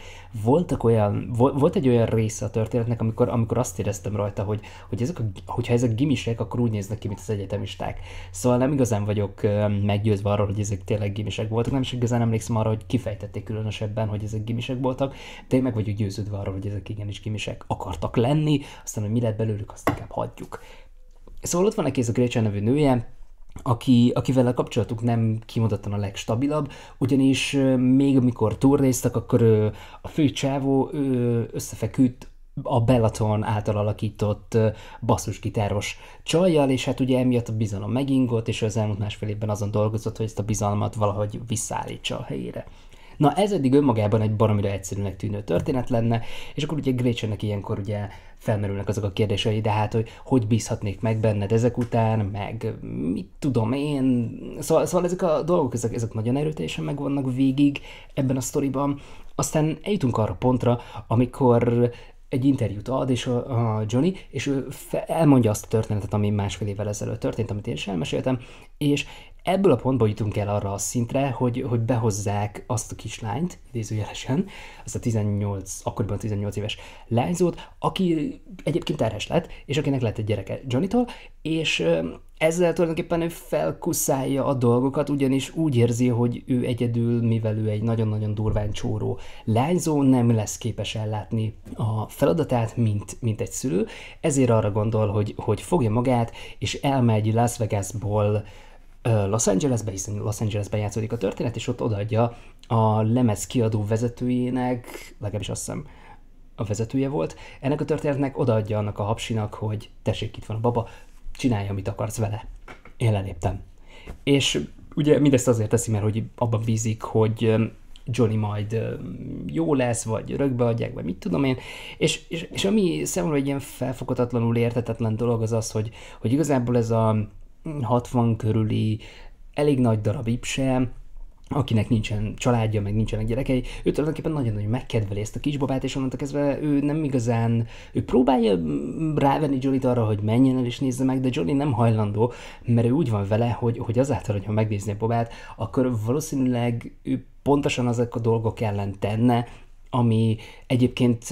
volt egy olyan része a történetnek, amikor azt éreztem rajta, hogy hogyha ezek gimisek, akkor úgy néznek ki, mint az egyetemisták. Szóval nem igazán vagyok meggyőzve arról, hogy ezek tényleg gimisek voltak, nem is igazán emlékszem arra, hogy kifejtették különösebben, hogy ezek gimisek voltak, de én meg vagyok győződve arról, hogy ezek igenis gimisek akartak lenni, aztán, hogy mi lett belőlük, azt inkább hagyjuk. Szóval ott van neki ez a Gretchen nevű nője, akivel a kapcsolatuk nem kimondottan a legstabilabb, ugyanis még amikor turnéztak, akkor a fő csávó összefeküdt a Bellaton által alakított basszusgitáros csajjal, és hát ugye emiatt a bizalom megingott, és az elmúlt másfél évben azon dolgozott, hogy ezt a bizalmat valahogy visszaállítsa a helyére. Na ez eddig önmagában egy baromira egyszerűnek tűnő történet lenne, és akkor ugye Gretchennek ilyenkor ugye felmerülnek azok a kérdései, de hát, hogy bízhatnék meg benned ezek után, meg mit tudom én. Szóval ezek a dolgok, ezek nagyon erőteljesen megvannak végig ebben a sztoriban. Aztán eljutunk arra pontra, amikor egy interjút ad, és a Johnny, és ő elmondja azt a történetet, ami másfél évvel ezelőtt történt, amit én is elmeséltem, és ebből a pontból jutunk el arra a szintre, hogy behozzák azt a kislányt, idézőjelesen, azt a akkoriban 18 éves lányzót, aki egyébként terhes lett, és akinek lett egy gyereke Johnnytól, és ezzel tulajdonképpen ő felkuszálja a dolgokat, ugyanis úgy érzi, hogy ő egyedül, mivel ő egy nagyon-nagyon durván csóró lányzó, nem lesz képes ellátni a feladatát, mint egy szülő, ezért arra gondol, hogy fogja magát, és elmegy Las Vegasból Los Angelesbe, hiszen Los Angelesben játszódik a történet, és ott odaadja a lemez kiadó vezetőjének, legalábbis azt hiszem a vezetője volt, ennek a történetnek odaadja annak a hapsinak, hogy tessék, itt van a baba, csinálj, amit akarsz vele. Én leléptem. És ugye mindezt azért teszi, mert hogy abban bízik, hogy Johnny majd jó lesz, vagy rögbe adják, vagy mit tudom én, és ami számomra egy ilyen felfoghatatlanul érthetetlen dolog az az, hogy igazából ez a 60 körüli elég nagy darab ipse, akinek nincsen családja, meg nincsenek gyerekei, ő tulajdonképpen nagyon-nagyon megkedveli ezt a kisbabát, és onnantól kezdve ő nem igazán, ő próbálja rávenni Johnnyt arra, hogy menjen el és nézze meg, de Johnny nem hajlandó, mert ő úgy van vele, hogy azáltal, hogyha megnézni a babát, akkor valószínűleg ő pontosan azok a dolgok ellen tenne, ami egyébként,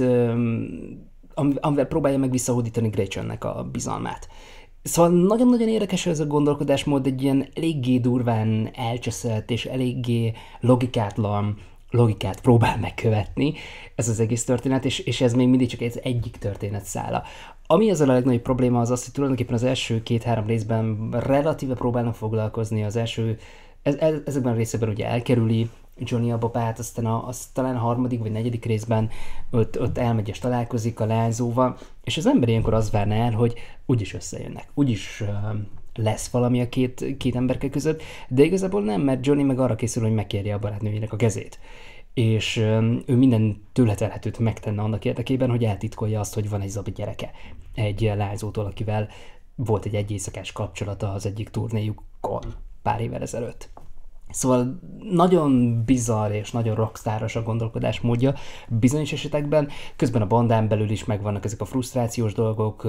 amivel próbálja meg visszahódítani Gretchennek a bizalmát. Szóval nagyon-nagyon érdekes ez a gondolkodásmód, egy ilyen eléggé durván elcseszelt és eléggé logikátlan logikát próbál megkövetni ez az egész történet, és ez még mindig csak ez egyik történetszála. Ami ezzel a legnagyobb probléma az az, hogy tulajdonképpen az első 2-3 részben relatíve próbálnak foglalkozni, az első, ezekben a részekben ugye elkerüli Johnny a babát, aztán talán a harmadik vagy negyedik részben ott elmegy és találkozik a leányzóval, és az ember ilyenkor az várná el, hogy úgyis összejönnek, úgyis lesz valami a két emberke között, de igazából nem, mert Johnny meg arra készül, hogy megkérje a barátnőjének a kezét. És ő minden tőle telhetőt megtenne annak érdekében, hogy eltitkolja azt, hogy van egy zabi gyereke egy lányzótól, akivel volt egy éjszakás kapcsolata az egyik turnéjukon pár évvel ezelőtt. Szóval nagyon bizarr és nagyon rockstáros a gondolkodásmódja bizonyos esetekben, közben a bandán belül is megvannak ezek a frusztrációs dolgok,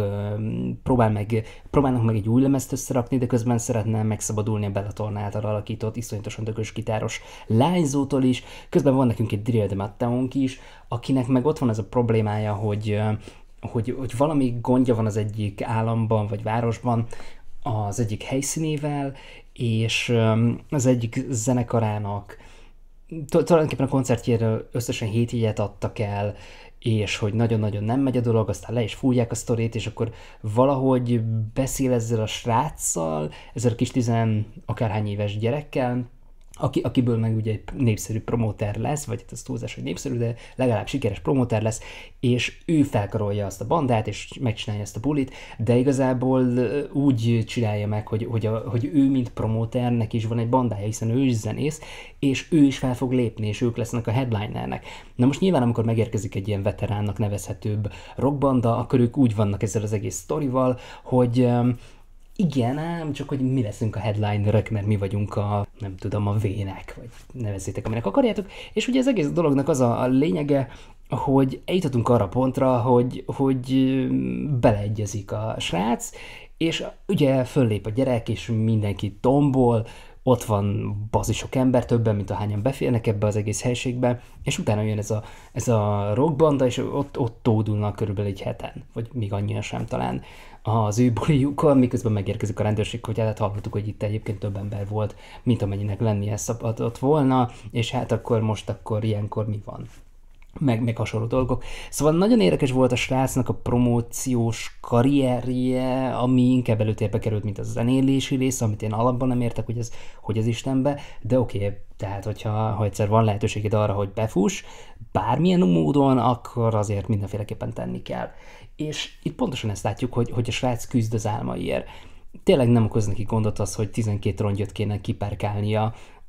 próbálnak meg egy új lemezt összerakni, de közben szeretne megszabadulni a Bellator által alakított, iszonyatosan dögös gitáros lányzótól is, közben van nekünk egy Drill de Matteónk is, akinek meg ott van ez a problémája, hogy valami gondja van az egyik államban vagy városban, az egyik helyszínével, és az egyik zenekarának tulajdonképpen a koncertjéről összesen 7 jegyet adtak el, és hogy nagyon-nagyon nem megy a dolog, aztán le is fújják a sztorét, és akkor valahogy beszél ezzel a sráccal, ezzel a kis akárhány éves gyerekkel, akiből meg ugye egy népszerű promóter lesz, vagy ez túlzás, hogy népszerű, de legalább sikeres promóter lesz, és ő felkarolja azt a bandát, és megcsinálja ezt a bulit, de igazából úgy csinálja meg, hogy ő, mint promóternek is van egy bandája, hiszen ő is zenész, és ő is fel fog lépni, és ők lesznek a headlinernek. Na most nyilván, amikor megérkezik egy ilyen veteránnak nevezhetőbb rockbanda, akkor ők úgy vannak ezzel az egész sztorival, hogy igen, ám csak hogy mi leszünk a headlinerek, mert mi vagyunk nem tudom, a vének, vagy nevezzétek, aminek akarjátok. És ugye az egész dolognak az a lényege, hogy eljutottunk arra pontra, hogy beleegyezik a srác, és ugye föllép a gyerek, és mindenki tombol, ott van bazisok ember, többen, mint ahányan beférnek ebbe az egész helységbe, és utána jön ez a rockbanda, és ott tódulnak körülbelül egy heten, vagy még annyian sem talán az ő bulijukkal, miközben megérkezik a rendőrség, hogy hát hallottuk, hogy itt egyébként több ember volt, mint amennyinek lennie szabadott volna, és hát akkor ilyenkor mi van? Meg hasonló dolgok. Szóval nagyon érdekes volt a srácnak a promóciós karrierje, ami inkább előtérbe került, mint a zenélési rész, amit én alapban nem értek, hogy az Istenbe, de oké, tehát ha egyszer van lehetőséged arra, hogy befuss, bármilyen módon, akkor azért mindenféleképpen tenni kell. És itt pontosan ezt látjuk, hogy a srác küzd az álmaiért. Tényleg nem okoz neki gondot az, hogy 12 rongyot kéne kipárkálnia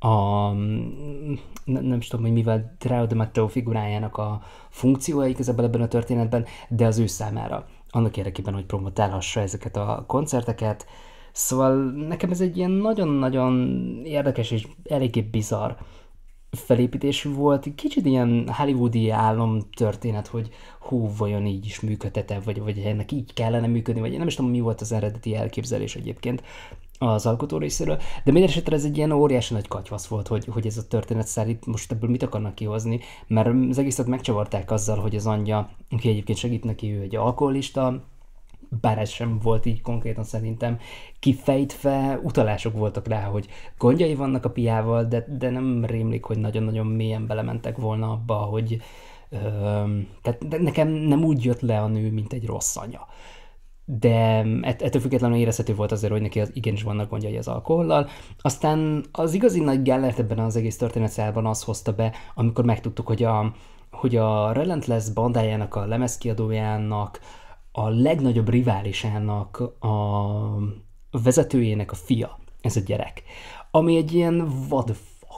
nem tudom, hogy mivel Trio de Matteo figurájának a funkciója igazából ebben a történetben, de az ő számára, annak érdekében, hogy promotálhassa ezeket a koncerteket. Szóval nekem ez egy ilyen nagyon-nagyon érdekes és eléggé bizarr felépítésű volt. Kicsit ilyen hollywoodi álomtörténet, hogy vajon így is működhet-e, vagy ennek így kellene működni, vagy én nem is tudom, mi volt az eredeti elképzelés egyébként az alkotó részéről, de minden esetre ez egy ilyen óriási nagy katyvasz volt, hogy ez a történet szerint most ebből mit akarnak kihozni, mert az egészet megcsavarták azzal, hogy az anyja, aki egyébként segít neki, ő egy alkoholista, bár ez sem volt így konkrétan szerintem kifejtve, utalások voltak rá, hogy gondjai vannak a piával, de nem rémlik, hogy nagyon-nagyon mélyen belementek volna abba, hogy tehát nekem nem úgy jött le a nő, mint egy rossz anya. De ettől függetlenül érezhető volt azért, hogy neki igenis vannak gondjai az alkohollal. Aztán az igazi nagy gellert ebben az egész történetszálban az hozta be, amikor megtudtuk, hogy a Relentless bandájának, a lemezkiadójának, a legnagyobb riválisának, a vezetőjének a fia, ez a gyerek. Ami egy ilyen what the fuck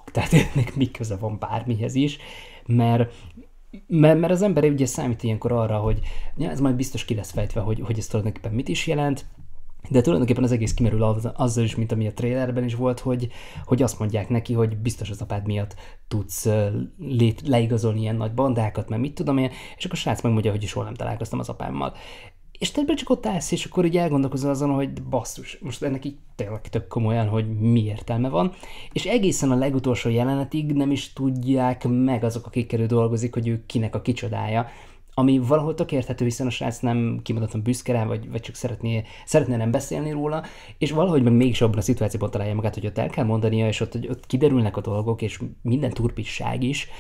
tehát ennek mi köze van bármihez is, mert mert az ember ugye számít ilyenkor arra, hogy ja, ez majd biztos ki lesz fejtve, hogy ez tulajdonképpen mit is jelent, de tulajdonképpen az egész kimerül azzal is, mint ami a trailerben is volt, hogy azt mondják neki, hogy biztos az apád miatt tudsz leigazolni ilyen nagy bandákat, mert mit tudom én, és akkor a srác megmondja, hogy soha nem találkoztam az apámmal. És te csak ott állsz, és akkor így elgondolkozol azon, hogy basszus, most ennek így tényleg tök komolyan, hogy mi értelme van, és egészen a legutolsó jelenetig nem is tudják meg azok, akikkel ő dolgozik, hogy ő kinek a kicsodája, ami valahol tök érthető, hiszen a srác nem kimondottan büszke rá, vagy csak szeretné nem beszélni róla, és valahogy meg mégis abban a szituációban találja magát, hogy ott el kell mondania, és ott kiderülnek a dolgok, és minden turpisság is.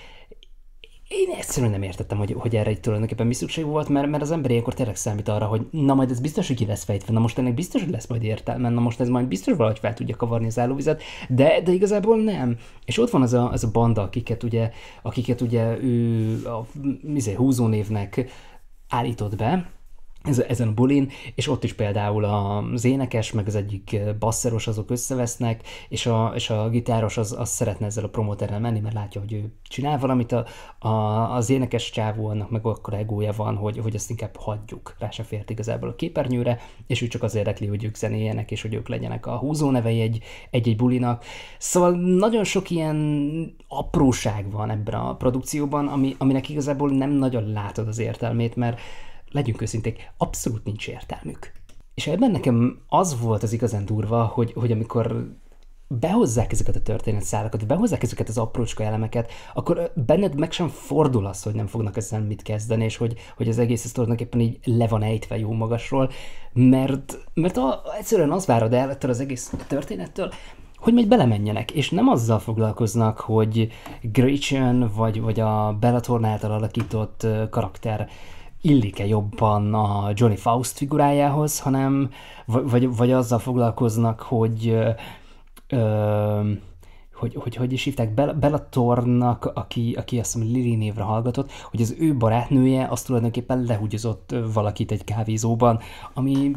Én egyszerűen nem értettem, hogy erre itt tulajdonképpen mi szükség volt, mert az ember ilyenkor tényleg számít arra, hogy na majd ez biztos, hogy ki lesz fejtve, na most ennek biztos, hogy lesz majd értelme, na most ez majd biztos valahogy fel tudja kavarni az állóvizet, de igazából nem. És ott van az a banda, akiket ugye ő a húzónévnek állított be, ezen a bulin, és ott is például az énekes, meg az egyik basszeros azok összevesznek, és a gitáros az szeretne ezzel a promóterrel menni, mert látja, hogy ő csinál valamit, az énekes csávó, annak meg akkor egója van, hogy ezt inkább hagyjuk, rá se fért igazából a képernyőre, és ő csak az érdekli, hogy ők zenéljenek, és hogy ők legyenek a húzónevei egy bulinak. Szóval nagyon sok ilyen apróság van ebben a produkcióban, aminek igazából nem nagyon látod az értelmét, mert legyünk őszinték, abszolút nincs értelmük. És ebben nekem az volt az igazán durva, hogy amikor behozzák ezeket a történetszálakat, behozzák ezeket az aprócska elemeket, akkor benned meg sem fordul az, hogy nem fognak ezzel mit kezdeni, és hogy az egész ez tulajdonképpen így le van ejtve jó magasról, mert egyszerűen az várod el ettől az egész történettől, hogy majd belemenjenek, és nem azzal foglalkoznak, hogy Gretchen vagy a Bellator által alakított karakter illik-e jobban a Johnny Faust figurájához, hanem vagy azzal foglalkoznak, hogy is hívták, Bellatornak, aki azt hiszem Lily névre hallgatott, hogy az ő barátnője az tulajdonképpen lehugyozott valakit egy kávézóban, ami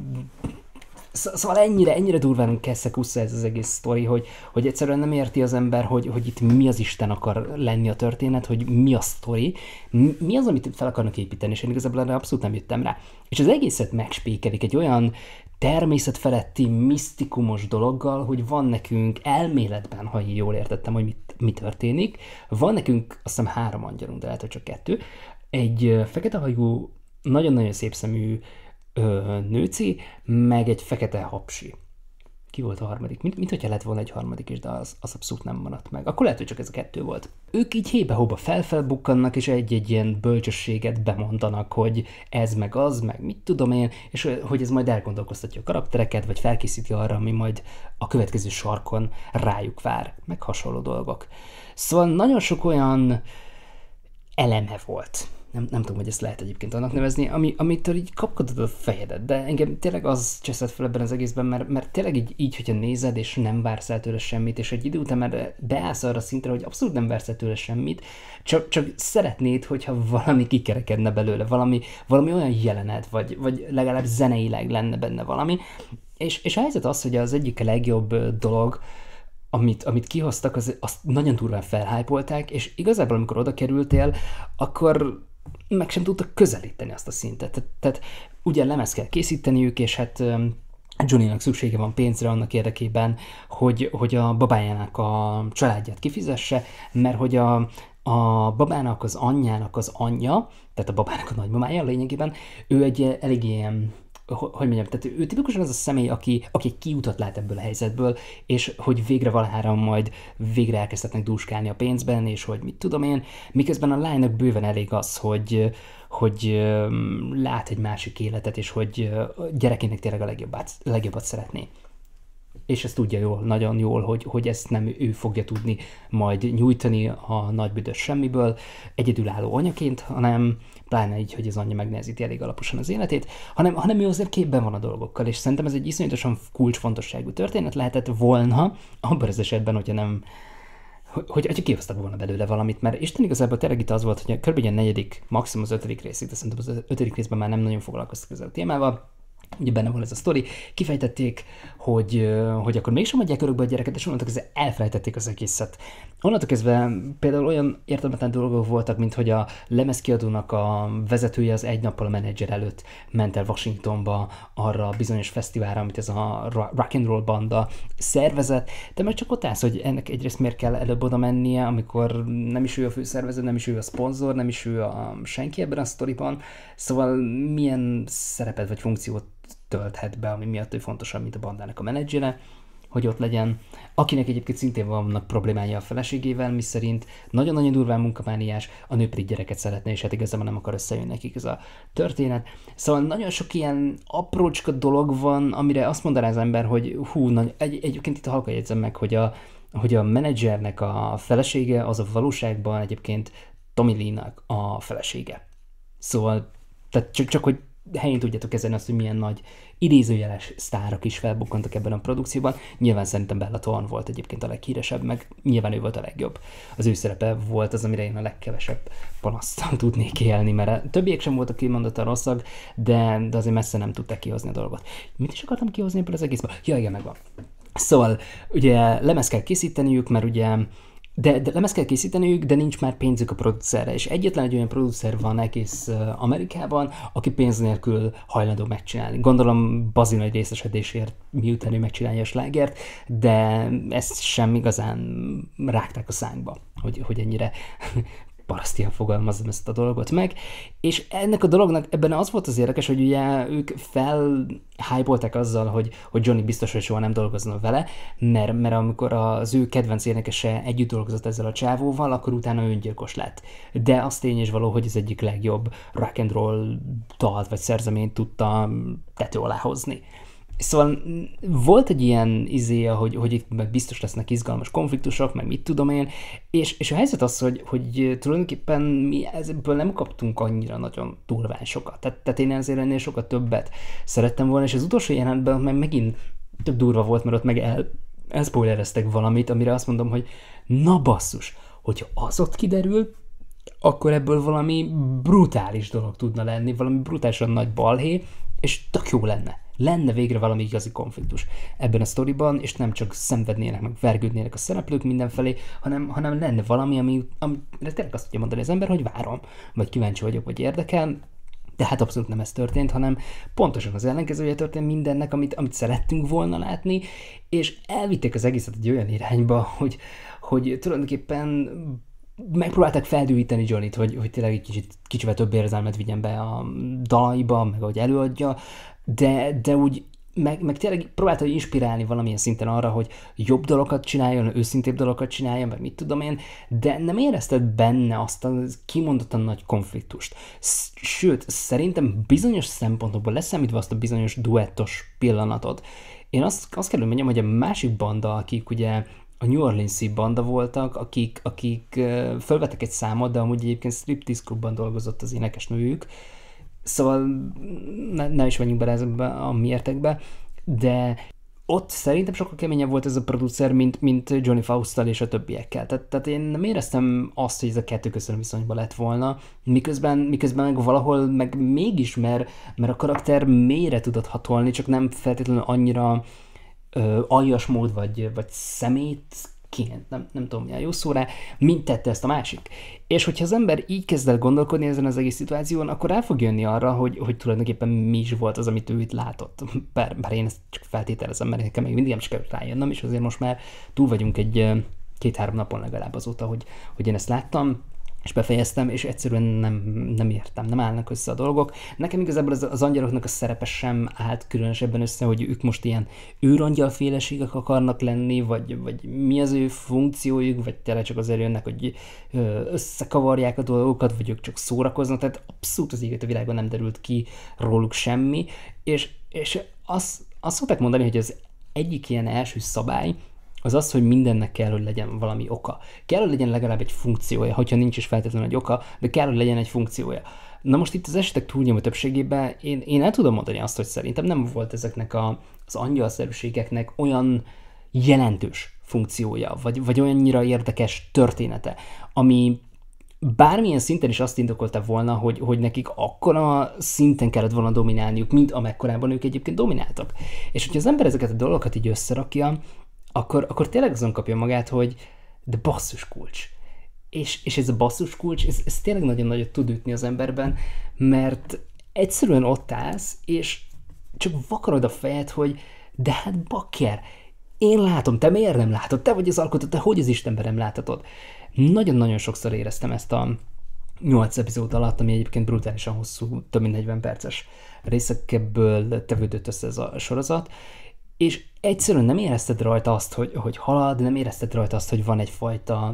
szóval ennyire durván kessze-kussza ez az egész sztori, hogy egyszerűen nem érti az ember, hogy itt mi az Isten akar lenni a történet, hogy mi a sztori, mi az, amit fel akarnak építeni, és én igazából erre abszolút nem jöttem rá. És az egészet megspékelik egy olyan természetfeletti, misztikumos dologgal, hogy van nekünk elméletben, ha én jól értettem, hogy mi történik, van nekünk azt hiszem 3 angyalunk, de lehet, hogy csak 2, egy feketehajú, nagyon-nagyon szép szemű nőci, meg egy fekete hapsi. Ki volt a harmadik? Mint hogyha lett volna egy harmadik is, de az abszolút nem maradt meg. Akkor lehet, hogy csak ez a 2 volt. Ők így hébe-hóba felbukkannak, és egy ilyen bölcsességet bemondanak, hogy ez meg az, meg mit tudom én, és hogy ez majd elgondolkoztatja a karaktereket, vagy felkészíti arra, ami majd a következő sarkon rájuk vár, meg hasonló dolgok. Szóval nagyon sok olyan eleme volt. Nem tudom, hogy ezt lehet egyébként annak nevezni, amitől így kapkodod a fejedet, de engem tényleg az cseszett fel ebben az egészben, mert tényleg így, hogyha nézed, és nem vársz el tőle semmit, és egy idő után már beállsz arra szintre, hogy abszolút nem vársz el tőle semmit, csak szeretnéd, hogyha valami kikerekedne belőle, valami olyan jelenet, vagy legalább zeneileg lenne benne valami, és a helyzet az, hogy az egyik legjobb dolog, amit kihoztak, azt nagyon durván felhájpolták, és igazából amikor oda kerültél, akkor meg sem tudtak közelíteni azt a szintet. Tehát ugye lemezt kell készíteniük, és hát Johnnynak szüksége van pénzre annak érdekében, hogy a babájának a családját kifizesse, mert hogy a babának az anyjának az anyja, tehát a babának a nagymamája lényegében, ő egy elég ilyen, hogy mondjam, tehát ő tipikusan az a személy, aki egy kiutat lát ebből a helyzetből, és hogy végre valahára majd végre elkezdhetnek dúskálni a pénzben, és hogy mit tudom én, miközben a lánynak bőven elég az, hogy lát egy másik életet, és hogy gyerekének tényleg a legjobbat szeretné. És ezt tudja jól, nagyon jól, hogy ezt nem ő fogja tudni majd nyújtani a nagy büdös semmiből egyedülálló anyaként, hanem pláne így, hogy az anyja megnehezíti elég alaposan az életét, hanem ő azért képben van a dolgokkal, és szerintem ez egy iszonyatosan kulcsfontosságú történet lehetett volna, abban az esetben, hogyha nem, hogyha kihoztak volna belőle valamit, mert Isten igazából tényleg itt az volt, hogy kb. A 4., maximum az 5. részig, de szerintem az 5. részben már nem nagyon foglalkoztak ezzel a témával, ugye benne van ez a sztori, kifejtették, hogy akkor mégsem adják örökbe a gyereket, és onnantól kezdve elfelejtették az egészet. Onnantól kezdve például olyan értelmetlen dolgok voltak, mint hogy a lemezkiadónak a vezetője az egy nappal a menedzser előtt ment el Washingtonba arra a bizonyos fesztiválra, amit ez a rock and roll banda szervezett, de meg csak ott állsz, hogy ennek egyrészt miért kell előbb oda mennie, amikor nem is ő a főszervező, nem is ő a szponzor, nem is ő a senki ebben a sztoriban, szóval milyen szerepet vagy funkciót tölthet be, ami miatt ő fontosabb, mint a bandának a menedzsere, hogy ott legyen. Akinek egyébként szintén vannak problémája a feleségével, miszerint nagyon-nagyon durván munkamániás, a nő pedig gyereket szeretne, és hát igazából nem akar összejönni nekik ez a történet. Szóval nagyon sok ilyen aprócska dolog van, amire azt mondaná az ember, hogy egyébként itt halkan jegyzem meg, hogy a menedzsernek a felesége az a valóságban egyébként Tommy Lee-nak a felesége. Szóval, tehát csak hogy helyén tudjátok kezelni azt, hogy milyen nagy idézőjeles sztárok is felbukkantak ebben a produkcióban. Nyilván szerintem Bella Thorne volt egyébként a leghíresebb, meg nyilván ő volt a legjobb. Az ő szerepe volt az, amire én a legkevesebb panasztal tudnék élni, mert a többiek sem voltak kimondottan rosszak, de azért messze nem tudták kihozni a dolgot. Mit is akartam kihozni ebből az egészből? Ja, igen, megvan. Szóval ugye lemez kell készíteniük, mert ugye de lemez kell készíteniük, de nincs már pénzük a producerre, és egyetlen egy olyan producer van egész Amerikában, aki pénz nélkül hajlandó megcsinálni. Gondolom bazi nagy részesedésért, miután ő megcsinálja a slágert, de ezt sem igazán rágták a szánkba, hogy ennyire parasztian fogalmazom ezt a dolgot meg, és ennek a dolognak ebben az volt az érdekes, hogy ugye ők felhypolták azzal, hogy Johnny biztos, hogy soha nem dolgozna vele, mert amikor az ő kedvenc énekese együtt dolgozott ezzel a csávóval, akkor utána öngyilkos lett. De az tény és való, hogy az egyik legjobb rock and roll dalt vagy szerzeményt tudta tető alá hozni. Szóval volt egy ilyen izéja, hogy itt biztos lesznek izgalmas konfliktusok, meg mit tudom én, és a helyzet az, hogy tulajdonképpen mi ebből nem kaptunk annyira nagyon durván sokat. Tehát én ezért ennél sokat többet szerettem volna, és az utolsó jelenetben megint több durva volt, mert ott meg elspoilereztek valamit, amire azt mondom, hogy na basszus, hogyha az ott kiderül, akkor ebből valami brutális dolog tudna lenni, valami brutálisan nagy balhé, és tök jó lenne. Lenne végre valami igazi konfliktus ebben a sztoriban, és nem csak szenvednének, meg vergődnének a szereplők mindenfelé, hanem lenne valami, amire tényleg azt tudja mondani az ember, hogy várom, vagy kíváncsi vagyok, vagy érdekel, de hát abszolút nem ez történt, hanem pontosan az ellenkezője történt mindennek, amit szerettünk volna látni, és elvitték az egészet egy olyan irányba, hogy tulajdonképpen megpróbálták feldűíteni Johnnyt, hogy tényleg egy kicsivel több érzelmet vigyen be a dalaiba, meg ahogy előadja, de úgy meg tényleg próbálta inspirálni valamilyen szinten arra, hogy jobb dolgokat csináljon, őszintébb dolgokat csináljon, meg mit tudom én, de nem érezted benne azt a kimondottan nagy konfliktust. Sőt, szerintem bizonyos szempontokból leszámítva azt a bizonyos duettos pillanatot, én azt kell, hogy mondjam, hogy a másik banda, akik ugye a New Orleans-i banda voltak, akik fölvettek egy számot, de amúgy egyébként striptease klubban dolgozott az énekesnőjük, szóval ne is menjünk bele ezekbe a miértekbe, de ott szerintem sokkal keményebb volt ez a producer, mint Johnny Fausttal és a többiekkel. Tehát én nem éreztem azt, hogy ez a kettő köszönöm viszonyban lett volna, miközben meg valahol meg mégis, mert a karakter mélyre tudott hatolni, csak nem feltétlenül annyira aljas mód, vagy szemétként, nem tudom milyen jó szó rá, mint tette ezt a másik. És hogyha az ember így kezd el gondolkodni ezen az egész szituáción, akkor el fog jönni arra, hogy tulajdonképpen mi is volt az, amit ő itt látott. Bár én ezt csak feltételezem, mert nekem még mindig nem sikerült rájönnöm, és azért most már túl vagyunk egy 2-3 napon legalább azóta, hogy én ezt láttam, és befejeztem, és egyszerűen nem értem, nem állnak össze a dolgok. Nekem igazából az angyaloknak a szerepe sem állt különösebben össze, hogy ők most ilyen őrangyalféleségek akarnak lenni, vagy mi az ő funkciójuk, vagy tényleg csak azért jönnek, hogy összekavarják a dolgokat, vagy ők csak szórakoznak, tehát abszolút az égét a világon nem derült ki róluk semmi, és azt szokták mondani, hogy az egyik ilyen első szabály, az, hogy mindennek kell, hogy legyen valami oka. Kell, hogy legyen legalább egy funkciója, hogyha nincs is feltétlenül egy oka, de kell, hogy legyen egy funkciója. Na most itt az esetek túlnyomó többségében én el tudom mondani azt, hogy szerintem nem volt ezeknek az angyalszerűségeknek olyan jelentős funkciója, vagy olyannyira érdekes története, ami bármilyen szinten is azt indokolta volna, hogy nekik akkora szinten kellett volna dominálniuk, mint amekkorában ők egyébként domináltak. És hogyha az ember ezeket a dolgokat így összerakja, akkor tényleg azon kapja magát, hogy de basszus kulcs. És ez a basszus kulcs, ez tényleg nagyon nagyot tud ütni az emberben, mert egyszerűen ott állsz, és csak vakarod a fejed, hogy de hát bakker, én látom, te miért nem látod? Te vagy az alkotó, te hogy az Istenben nem láthatod? Nagyon-nagyon sokszor éreztem ezt a 8 epizód alatt, ami egyébként brutálisan hosszú, több mint 40 perces részekből tevődött össze ez a sorozat, és egyszerűen nem érezted rajta azt, hogy halad, nem érezted rajta azt, hogy van egyfajta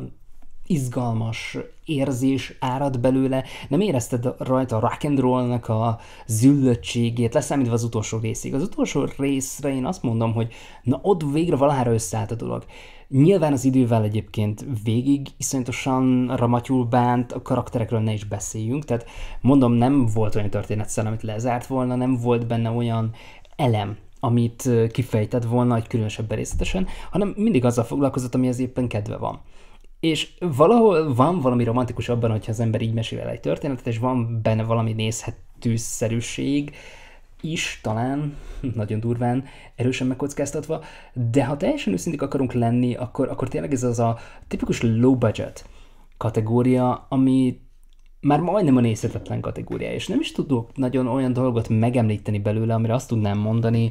izgalmas érzés árad belőle, nem érezted rajta a rock and rollnak a züllöttségét, leszámítva az utolsó részig. Az utolsó részre én azt mondom, hogy na ott végre valahára összeállt a dolog. Nyilván az idővel egyébként végig iszonyatosan ramatyul bánt, a karakterekről ne is beszéljünk, tehát mondom, nem volt olyan történetszel, amit lezárt volna, nem volt benne olyan elem, amit kifejtett volna, egy különösebben részletesen, hanem mindig azzal foglalkozott, amihez éppen kedve van. És valahol van valami romantikus abban, hogyha az ember így mesél el egy történetet, és van benne valami nézhetőszerűség is, talán, nagyon durván, erősen megkockáztatva, de ha teljesen őszinték akarunk lenni, akkor tényleg ez az a tipikus low budget kategória, ami már majdnem a nézhetetlen kategória, és nem is tudok nagyon olyan dolgot megemlíteni belőle, amire azt tudnám mondani,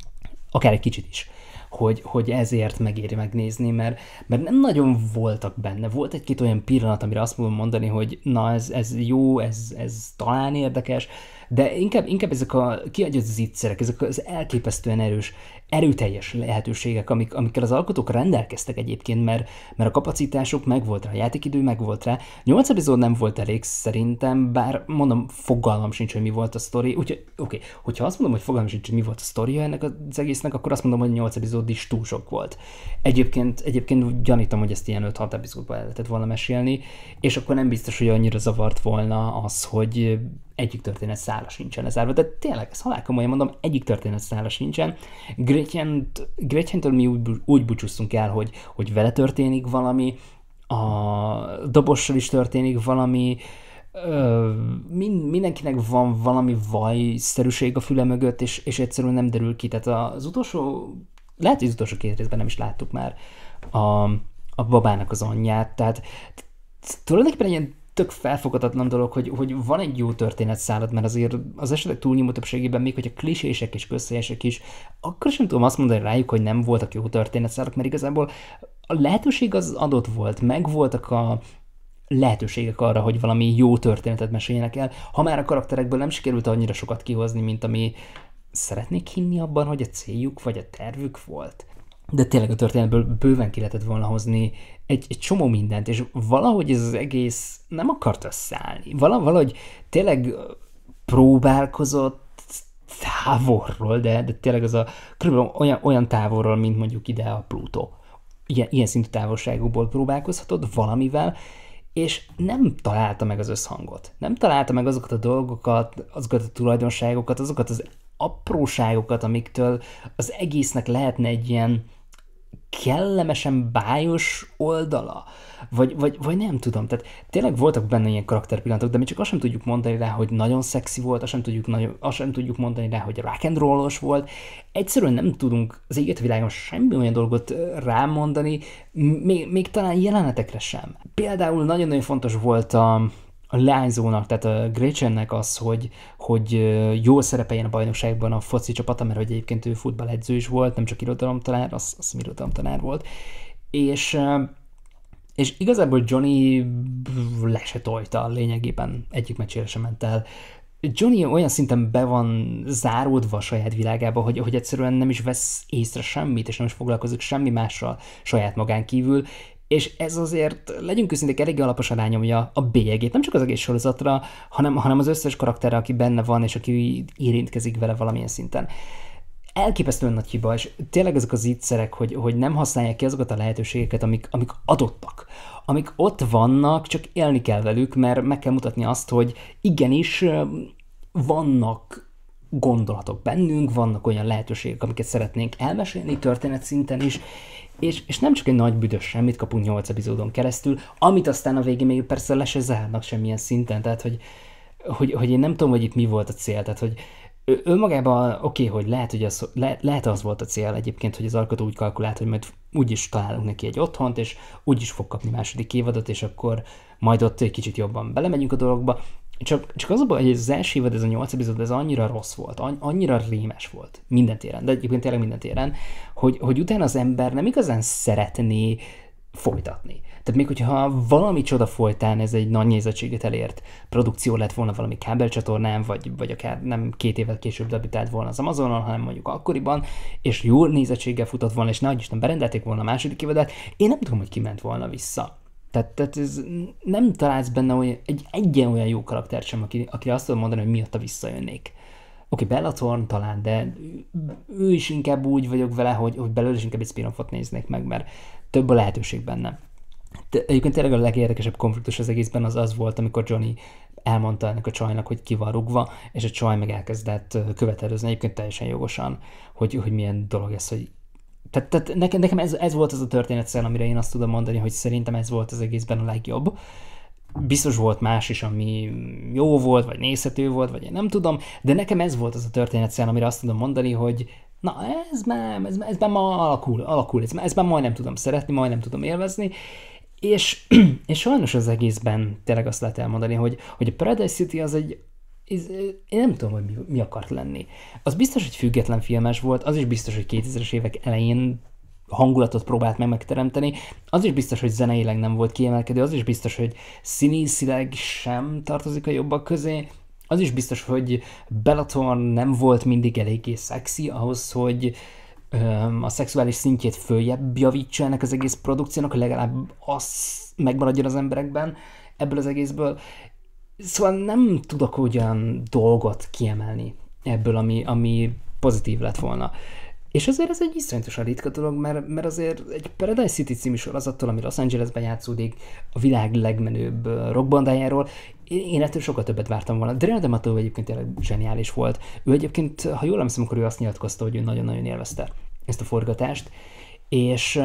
akár egy kicsit is, hogy ezért megéri megnézni, mert nem nagyon voltak benne. Volt egy-két olyan pillanat, amire azt mondom mondani, hogy na ez jó, ez talán érdekes, de inkább ezek a kiadott zicserek, ezek az elképesztően erőteljes lehetőségek, amikkel az alkotók rendelkeztek egyébként, mert a kapacitásuk megvolt rá, a játékidő megvolt rá. 8 epizód nem volt elég szerintem, bár mondom, fogalmam sincs, hogy mi volt a sztori. Úgyhogy, oké, hogyha azt mondom, hogy fogalmam sincs, hogy mi volt a sztoria ennek az egésznek, akkor azt mondom, hogy 8 epizód is túl sok volt. Egyébként gyanítom, hogy ezt ilyen 5-6 epizódban el lehetett volna mesélni, és akkor nem biztos, hogy annyira zavart volna az, hogy egyik történet szála sincsen lezárva, de tényleg, ezt halálkomolyan mondom, egyik történet szála sincsen. Gretchentől mi úgy búcsúztunk el, hogy vele történik valami, a dobossal is történik valami, mindenkinek van valami vajszerűség a füle mögött, és egyszerűen nem derül ki. Tehát az utolsó, lehet, hogy az utolsó 2 részben nem is láttuk már a babának az anyját, tehát tulajdonképpen egy ilyen tök felfoghatatlan dolog, hogy van egy jó történetszálad, mert azért az esetek túlnyomó többségében, még hogyha klisések és közhelyesek is, akkor sem tudom azt mondani rájuk, hogy nem voltak jó történetszálak, mert igazából a lehetőség az adott volt, megvoltak a lehetőségek arra, hogy valami jó történetet meséljenek el, ha már a karakterekből nem sikerült annyira sokat kihozni, mint ami szeretnék hinni abban, hogy a céljuk vagy a tervük volt. De tényleg a történetből bőven ki lehetett volna hozni egy csomó mindent, és valahogy ez az egész nem akart összeállni. Valahogy tényleg próbálkozott távolról, de tényleg az körülbelül olyan távolról, mint mondjuk ide a Plutó. Ilyen szintű távolságúból próbálkozhatott valamivel, és nem találta meg az összhangot. Nem találta meg azokat a dolgokat, azokat a tulajdonságokat, azokat az apróságokat, amiktől az egésznek lehetne egy ilyen kellemesen bájos oldala, vagy nem tudom, tehát tényleg voltak benne ilyen karakterpillanatok, de mi csak azt sem tudjuk mondani rá, hogy nagyon szexi volt, azt sem tudjuk mondani rá, hogy rock and rollos volt, egyszerűen nem tudunk az éget világon semmi olyan dolgot rámondani, még talán jelenetekre sem. Például nagyon-nagyon fontos volt a leányzónak, tehát a Gretchennek az, hogy jól szerepeljen a bajnokságban a foci csapata, mert hogy egyébként ő futballedző is volt, nem csak irodalomtanár, azt hiszem irodalomtanár volt, és igazából Johnny le se tojta lényegében, egyik meccsére sem ment el. Johnny olyan szinten be van záródva a saját világába, hogy egyszerűen nem is vesz észre semmit, és nem is foglalkozik semmi mással saját magán kívül, és ez azért, legyünk őszinték, eléggé alaposan rányomja a bélyegét, nem csak az egész sorozatra, hanem az összes karakterre, aki benne van, és aki érintkezik vele valamilyen szinten. Elképesztően nagy hiba, és tényleg ezek az ígyszerek, hogy nem használják ki azokat a lehetőségeket, amik adottak. Amik ott vannak, csak élni kell velük, mert meg kell mutatni azt, hogy igenis vannak gondolatok bennünk, vannak olyan lehetőségek, amiket szeretnénk elmesélni történet szinten is, és nem csak egy nagy büdös semmit kapunk 8 epizódon keresztül, amit aztán a végén még persze le se zárnak semmilyen szinten, tehát hogy én nem tudom, hogy itt mi volt a cél, tehát hogy önmagában oké, hogy lehet, hogy lehet az volt a cél egyébként, hogy az alkotó úgy kalkulált, hogy majd úgyis találunk neki egy otthont, és úgyis fog kapni második évadot, és akkor majd ott egy kicsit jobban belemegyünk a dologba. Csak az a baj, hogy az első évad, ez a 8 epizód, ez annyira rossz volt, annyira rémes volt minden téren, de egyébként tényleg minden téren, hogy utána az ember nem igazán szeretné folytatni. Tehát még hogyha valami csoda folytán ez egy nagy nézettséget elért produkció lett volna valami kábelcsatornán, vagy akár nem 2 évvel később debütált volna az Amazonon, hanem mondjuk akkoriban, és jó nézettséggel futott volna, és nehogy Isten berendelték volna a második évadát, én nem tudom, hogy ki ment volna vissza. Tehát ez nem találsz benne egy olyan jó karakter sem, akire azt tudom mondani, hogy miatta visszajönnék. Oké, Bella Thorne talán, de ő is inkább úgy vagyok vele, hogy belőle is inkább egy spin-offot néznék meg, mert több a lehetőség benne. De egyébként tényleg a legérdekesebb konfliktus az egészben az volt, amikor Johnny elmondta ennek a csajnak, hogy ki van rúgva, és a csaj meg elkezdett követelőzni, egyébként teljesen jogosan, hogy milyen dolog ez, hogy tehát nekem ez volt az a történetszel, amire én azt tudom mondani, hogy szerintem ez volt az egészben a legjobb. Biztos volt más is, ami jó volt, vagy nézhető volt, vagy én nem tudom, de nekem ez volt az a történetszel, amire azt tudom mondani, hogy na, ez már ma alakul, ez már majdnem tudom szeretni, majdnem tudom élvezni, és sajnos az egészben tényleg azt lehet elmondani, hogy a Paradise City az én nem tudom, hogy mi akart lenni. Az biztos, hogy független filmes volt, az is biztos, hogy 2000-es évek elején hangulatot próbált megteremteni, az is biztos, hogy zeneileg nem volt kiemelkedő, az is biztos, hogy színészileg sem tartozik a jobbak közé, az is biztos, hogy Bella Thorne nem volt mindig eléggé szexi ahhoz, hogy a szexuális szintjét följebb javítsa ennek az egész produkciónak, hogy legalább az megmaradjon az emberekben ebből az egészből. Szóval nem tudok olyan dolgot kiemelni ebből, ami pozitív lett volna. És azért ez egy iszonyatosan ritka dolog, mert azért egy Paradise City című sorozattól, ami Los Angelesben játszódik, a világ legmenőbb rockbandájáról, én ettől sokkal többet vártam volna. Adriana D'Amato egyébként tényleg zseniális volt. Ő egyébként, ha jól emlékszem, akkor ő azt nyilatkozta, hogy ő nagyon-nagyon élvezte ezt a forgatást, és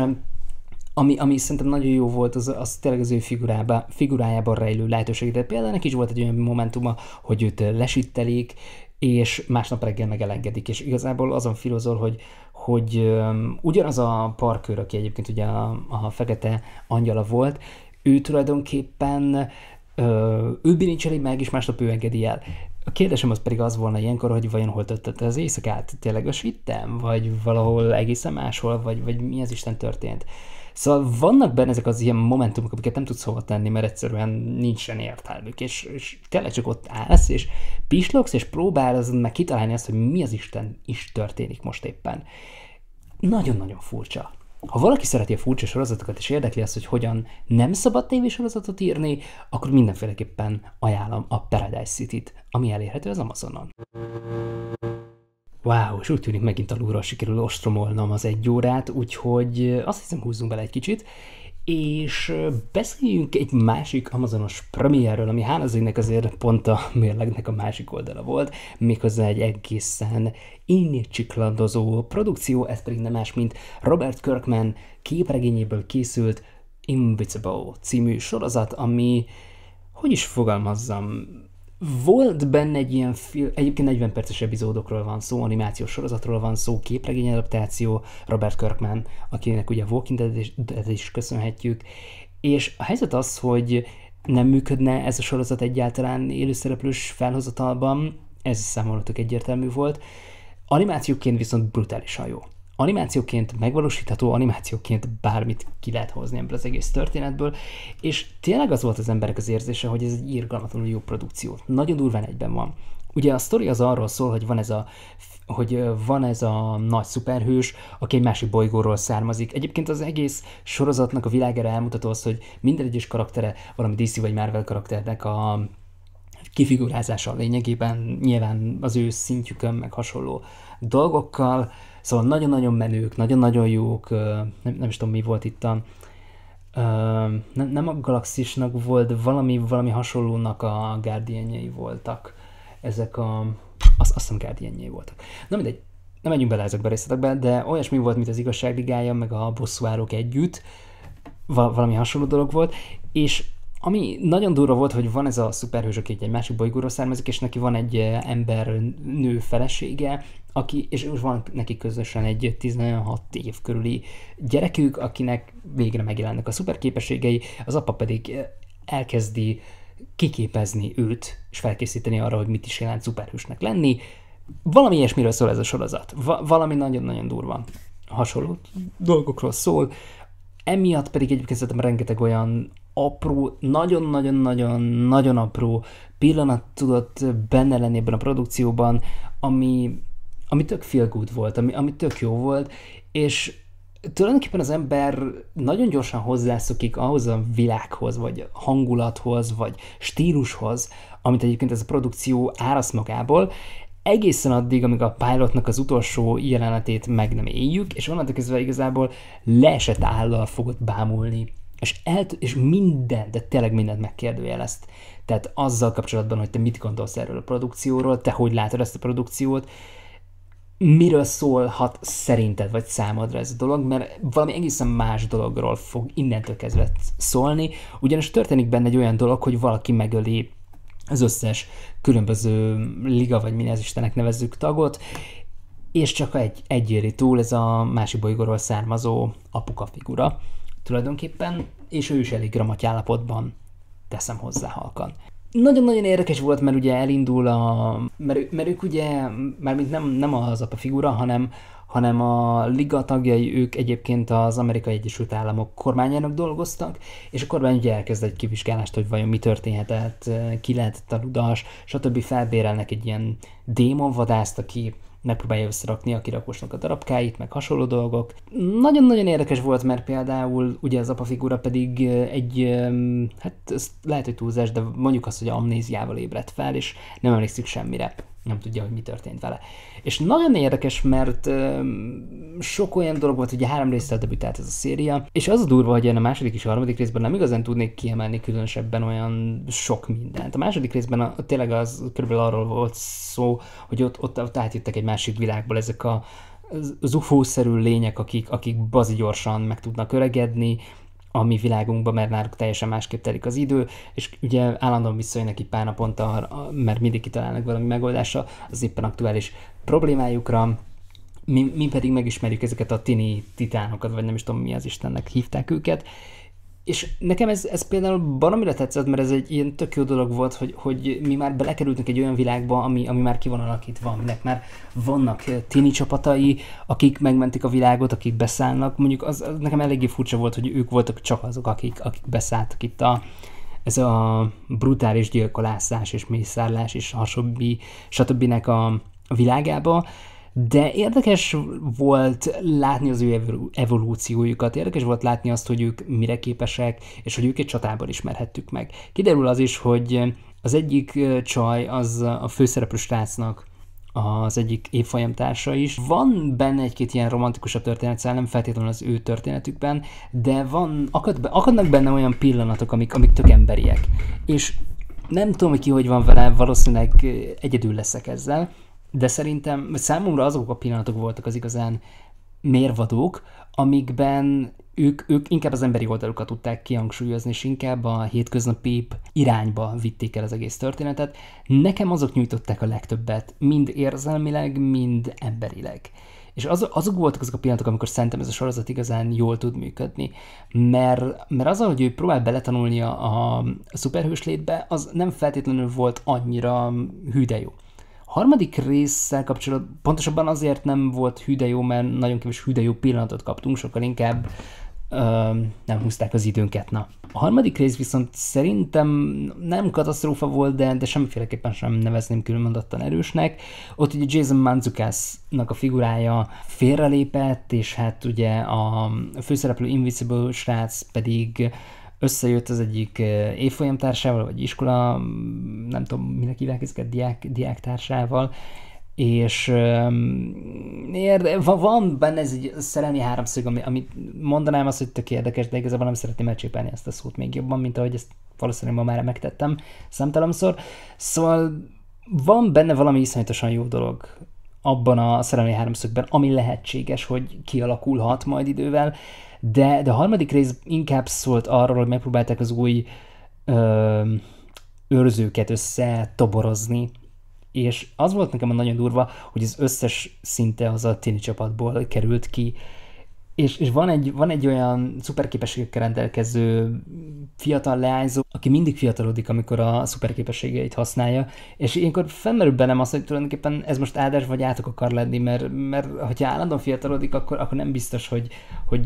ami szerintem nagyon jó volt, az tényleg az ő figurájában rejlő lehetőség, de például neki is volt egy olyan momentuma, hogy őt lesittelik, és másnap reggel megelengedik, és igazából azon filozol, hogy ugyanaz a Parker, aki egyébként ugye a fekete angyala volt, ő tulajdonképpen ő bilincseli meg, és másnap ő engedi el. A kérdésem az pedig az volna ilyenkor, hogy vajon hol töltötte az éjszakát? Tényleg a svittem? Vagy valahol egészen máshol? Vagy mi az Isten történt? Szóval vannak benne ezek az ilyen momentumok, amiket nem tudsz hova tenni, mert egyszerűen nincsen értelmük, és tényleg csak ott állsz, és pislogsz, és próbálod meg kitalálni azt, hogy mi az Isten is történik most éppen. Nagyon-nagyon furcsa. Ha valaki szereti a furcsa sorozatokat, és érdekli azt, hogy hogyan nem szabad tévésorozatot írni, akkor mindenféleképpen ajánlom a Paradise City-t, ami elérhető az Amazonon. Wow, és úgy tűnik megint alulról sikerül ostromolnom az 1 órát, úgyhogy azt hiszem húzzunk bele egy kicsit, és beszéljünk egy másik amazonos premierről, ami hál' az égnek azért pont a mérlegnek a másik oldala volt, méghozzá egy egészen csiklandozó produkció, ez pedig nem más, mint Robert Kirkman képregényéből készült Invincible című sorozat, ami, hogy is fogalmazzam, volt benne egy ilyen egyébként 40 perces epizódokról van szó, animációs sorozatról van szó, képregény adaptáció, Robert Kirkman, akinek ugye a Walking Dead is köszönhetjük, és a helyzet az, hogy nem működne ez a sorozat egyáltalán élőszereplős felhozatalban, ez számomra tök egyértelmű volt, animációként viszont brutálisan jó. Animációként megvalósítható, animációként bármit ki lehet hozni ebből az egész történetből, és tényleg az volt az emberek az érzése, hogy ez egy irgalmatlanul jó produkció. Nagyon durván egyben van. Ugye a sztori az arról szól, hogy van ez a nagy szuperhős, aki egy másik bolygóról származik. Egyébként az egész sorozatnak a világára elmutató az, hogy minden egyes karaktere valami DC vagy Marvel karakternek a kifigurázása lényegében, nyilván az ő szintjükön, meg hasonló dolgokkal. Szóval nagyon-nagyon menők, nagyon-nagyon jók, nem is tudom mi volt itt nem a Galaxisnak volt, valami hasonlónak a Guardianjei voltak. Ezek azt hiszem Guardianjei voltak. Na mindegy, nem menjünk bele ezekbe a részletekbe, de olyasmi volt, mint az Igazságligája, meg a Bosszúállók együtt, valami hasonló dolog volt, és ami nagyon durva volt, hogy van ez a szuperhős, aki egy másik bolygóról származik, és neki van egy ember-nő felesége, és van neki közösen egy 16 év körüli gyerekük, akinek végre megjelennek a szuperképességei, az apa pedig elkezdi kiképezni őt, és felkészíteni arra, hogy mit is jelent szuperhősnek lenni. Valami ilyesmiről szól ez a sorozat. Valami nagyon-nagyon durva hasonló dolgokról szól. Emiatt pedig egyébként szerintem rengeteg olyan apró, nagyon-nagyon-nagyon-nagyon apró pillanat tudott benne lenni ebben a produkcióban, ami tök feel good volt, ami tök jó volt, és tulajdonképpen az ember nagyon gyorsan hozzászokik ahhoz a világhoz, vagy hangulathoz, vagy stílushoz, amit egyébként ez a produkció áraszt magából, egészen addig, amíg a pilotnak az utolsó jelenetét meg nem éljük, és onnantól kezdve igazából leesett állal fogod bámulni, és minden, de tényleg mindent megkérdőjelezt. Tehát azzal kapcsolatban, hogy te mit gondolsz erről a produkcióról, te hogy látod ezt a produkciót, miről szólhat szerinted, vagy számodra ez a dolog, mert valami egészen más dologról fog innentől kezdve szólni, ugyanis történik benne egy olyan dolog, hogy valaki megöli az összes különböző liga, vagy mi az Istenek nevezzük tagot, és csak egy éri túl, ez a másik bolygóról származó apuka figura tulajdonképpen, és ő is elég gramaty állapotban, teszem hozzá halkan. Nagyon-nagyon érdekes volt, mert ugye elindul mert ők ugye, mármint nem az apa figura, hanem a liga tagjai, ők egyébként az Amerikai Egyesült Államok kormányának dolgoztak, és a kormány ugye elkezd egy kivizsgálást, hogy vajon mi történhetett, ki lehetett a ludas, stb. Felbérelnek egy ilyen démonvadászt, aki megpróbálja összerakni a kirakósnak a darabkáit, meg hasonló dolgok. Nagyon-nagyon érdekes volt, mert például ugye az apa figura pedig hát ez lehet, hogy túlzás, de mondjuk azt, hogy amnéziával ébredt fel, és nem emlékszik semmire. Nem tudja, hogy mi történt vele. És nagyon érdekes, mert sok olyan dolog volt, ugye 3 résztel debütált ez a széria, és az a durva, hogy a második és a harmadik részben nem igazán tudnék kiemelni különösebben olyan sok mindent. A második részben tényleg az körülbelül arról volt szó, hogy ott átjöttek egy másik világból ezek az UFO-szerű lények, akik bazi gyorsan meg tudnak öregedni, a mi világunkban, mert náluk teljesen másképp telik az idő, és ugye állandóan visszajönnek egy pár naponta, mert mindig kitalálnak valami megoldásra az éppen aktuális problémájukra. Mi pedig megismerjük ezeket a tini titánokat, vagy nem is tudom, mi az Istennek hívták őket. És nekem ez például baromira tetszett, mert ez egy ilyen tök jó dolog volt, hogy mi már belekerültünk egy olyan világba, ami már ki van alakítva, aminek már vannak tini csapatai, akik megmentik a világot, akik beszállnak. Mondjuk az nekem eléggé furcsa volt, hogy ők voltak csak azok, akik beszálltak itt ez a brutális gyilkolászás és mészárlás és stb. A világába. De érdekes volt látni az ő evolúciójukat, érdekes volt látni azt, hogy ők mire képesek, és hogy őket csatában ismerhettük meg. Kiderül az is, hogy az egyik csaj az a főszereplő srácnak az egyik évfolyamtársa is. Van benne egy-két ilyen romantikusabb történet, nem feltétlenül az ő történetükben, de akadnak benne olyan pillanatok, amik tök emberiek. És nem tudom, hogy van vele, valószínűleg egyedül leszek ezzel, de számomra azok a pillanatok voltak az igazán mérvadók, amikben ők inkább az emberi oldalukat tudták kihangsúlyozni, és inkább a hétköznapi irányba vitték el az egész történetet. Nekem azok nyújtották a legtöbbet, mind érzelmileg, mind emberileg. És azok voltak azok a pillanatok, amikor szerintem ez a sorozat igazán jól tud működni. Mert az, hogy ő próbál beletanulni a szuperhős létbe, az nem feltétlenül volt annyira hű de jó. A harmadik résszel kapcsolatban pontosabban azért nem volt hű de jó, mert nagyon kevés hű de jó pillanatot kaptunk, sokkal inkább nem húzták az időnket. Na. A harmadik rész viszont szerintem nem katasztrófa volt, de semmiféleképpen sem nevezném különmondottan erősnek. Ott ugye Jason Mantzoukas-nak a figurája félrelépett, és hát ugye a főszereplő Invisible srác pedig összejött az egyik évfolyamtársával, vagy iskola, nem tudom, minek hívják ezeket, diáktársával, és van benne ez egy szerelmi háromszög, amit mondanám azt, hogy tök érdekes, de igazából nem szeretném elcsépelni ezt a szót még jobban, mint ahogy ezt valószínűleg ma már megtettem számtalanszor. Szóval van benne valami iszonyatosan jó dolog, abban a szerelmi háromszögben, ami lehetséges, hogy kialakulhat majd idővel, de a harmadik rész inkább szólt arról, hogy megpróbálták az új őrzőket összetoborozni, és az volt nekem nagyon durva, hogy az összes szinte az a tini csapatból került ki, és van egy olyan szuperképességekkel rendelkező fiatal leányzó, aki mindig fiatalodik, amikor a szuperképességeit használja, és ilyenkor felmerül bennem az, hogy tulajdonképpen ez most áldás vagy átok akar lenni, mert hogyha állandóan fiatalodik, akkor nem biztos, hogy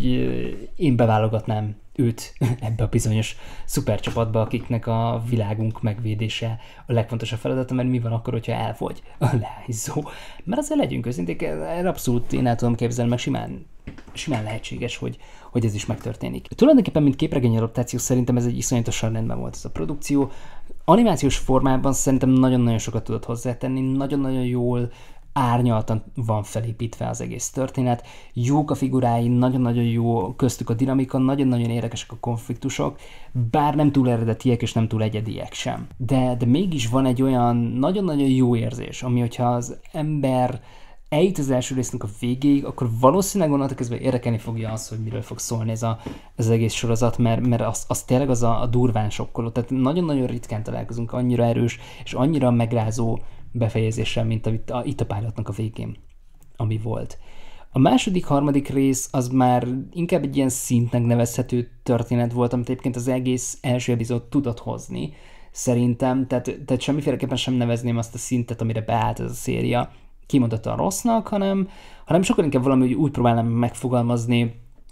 én beválogatnám őt ebbe a bizonyos szupercsapatba, akiknek a világunk megvédése a legfontosabb feladata, mert mi van akkor, hogyha elfogy a leányzó. Mert azért legyünk őszinték, erre abszolút én el tudom képzelni, meg simán lehetséges, hogy ez is megtörténik. Tulajdonképpen, mint képregény adaptáció, szerintem ez egy iszonyatosan rendben volt ez a produkció. Animációs formában szerintem nagyon-nagyon sokat tudott hozzátenni, nagyon-nagyon jól árnyaltan van felépítve az egész történet, jók a figurái, nagyon-nagyon jó köztük a dinamika, nagyon-nagyon érdekesek a konfliktusok, bár nem túl eredetiek és nem túl egyediek sem. De mégis van egy olyan nagyon-nagyon jó érzés, ami hogyha az ember eljut az első résznek a végéig, akkor valószínűleg onnantól kezdve érdekelni fogja az, hogy miről fog szólni ez az egész sorozat, mert az tényleg az a durván sokkoló. Tehát nagyon-nagyon ritkán találkozunk annyira erős és annyira megrázó befejezéssel, mint itt a pilotnak a végén, ami volt. A második, harmadik rész az már inkább egy ilyen szintnek nevezhető történet volt, amit egyébként az egész első epizód tudott hozni, szerintem, tehát semmiféleképpen sem nevezném azt a szintet, amire beállt ez a széria kimondottan rossznak, hanem sokkal inkább valami úgy próbálnám megfogalmazni,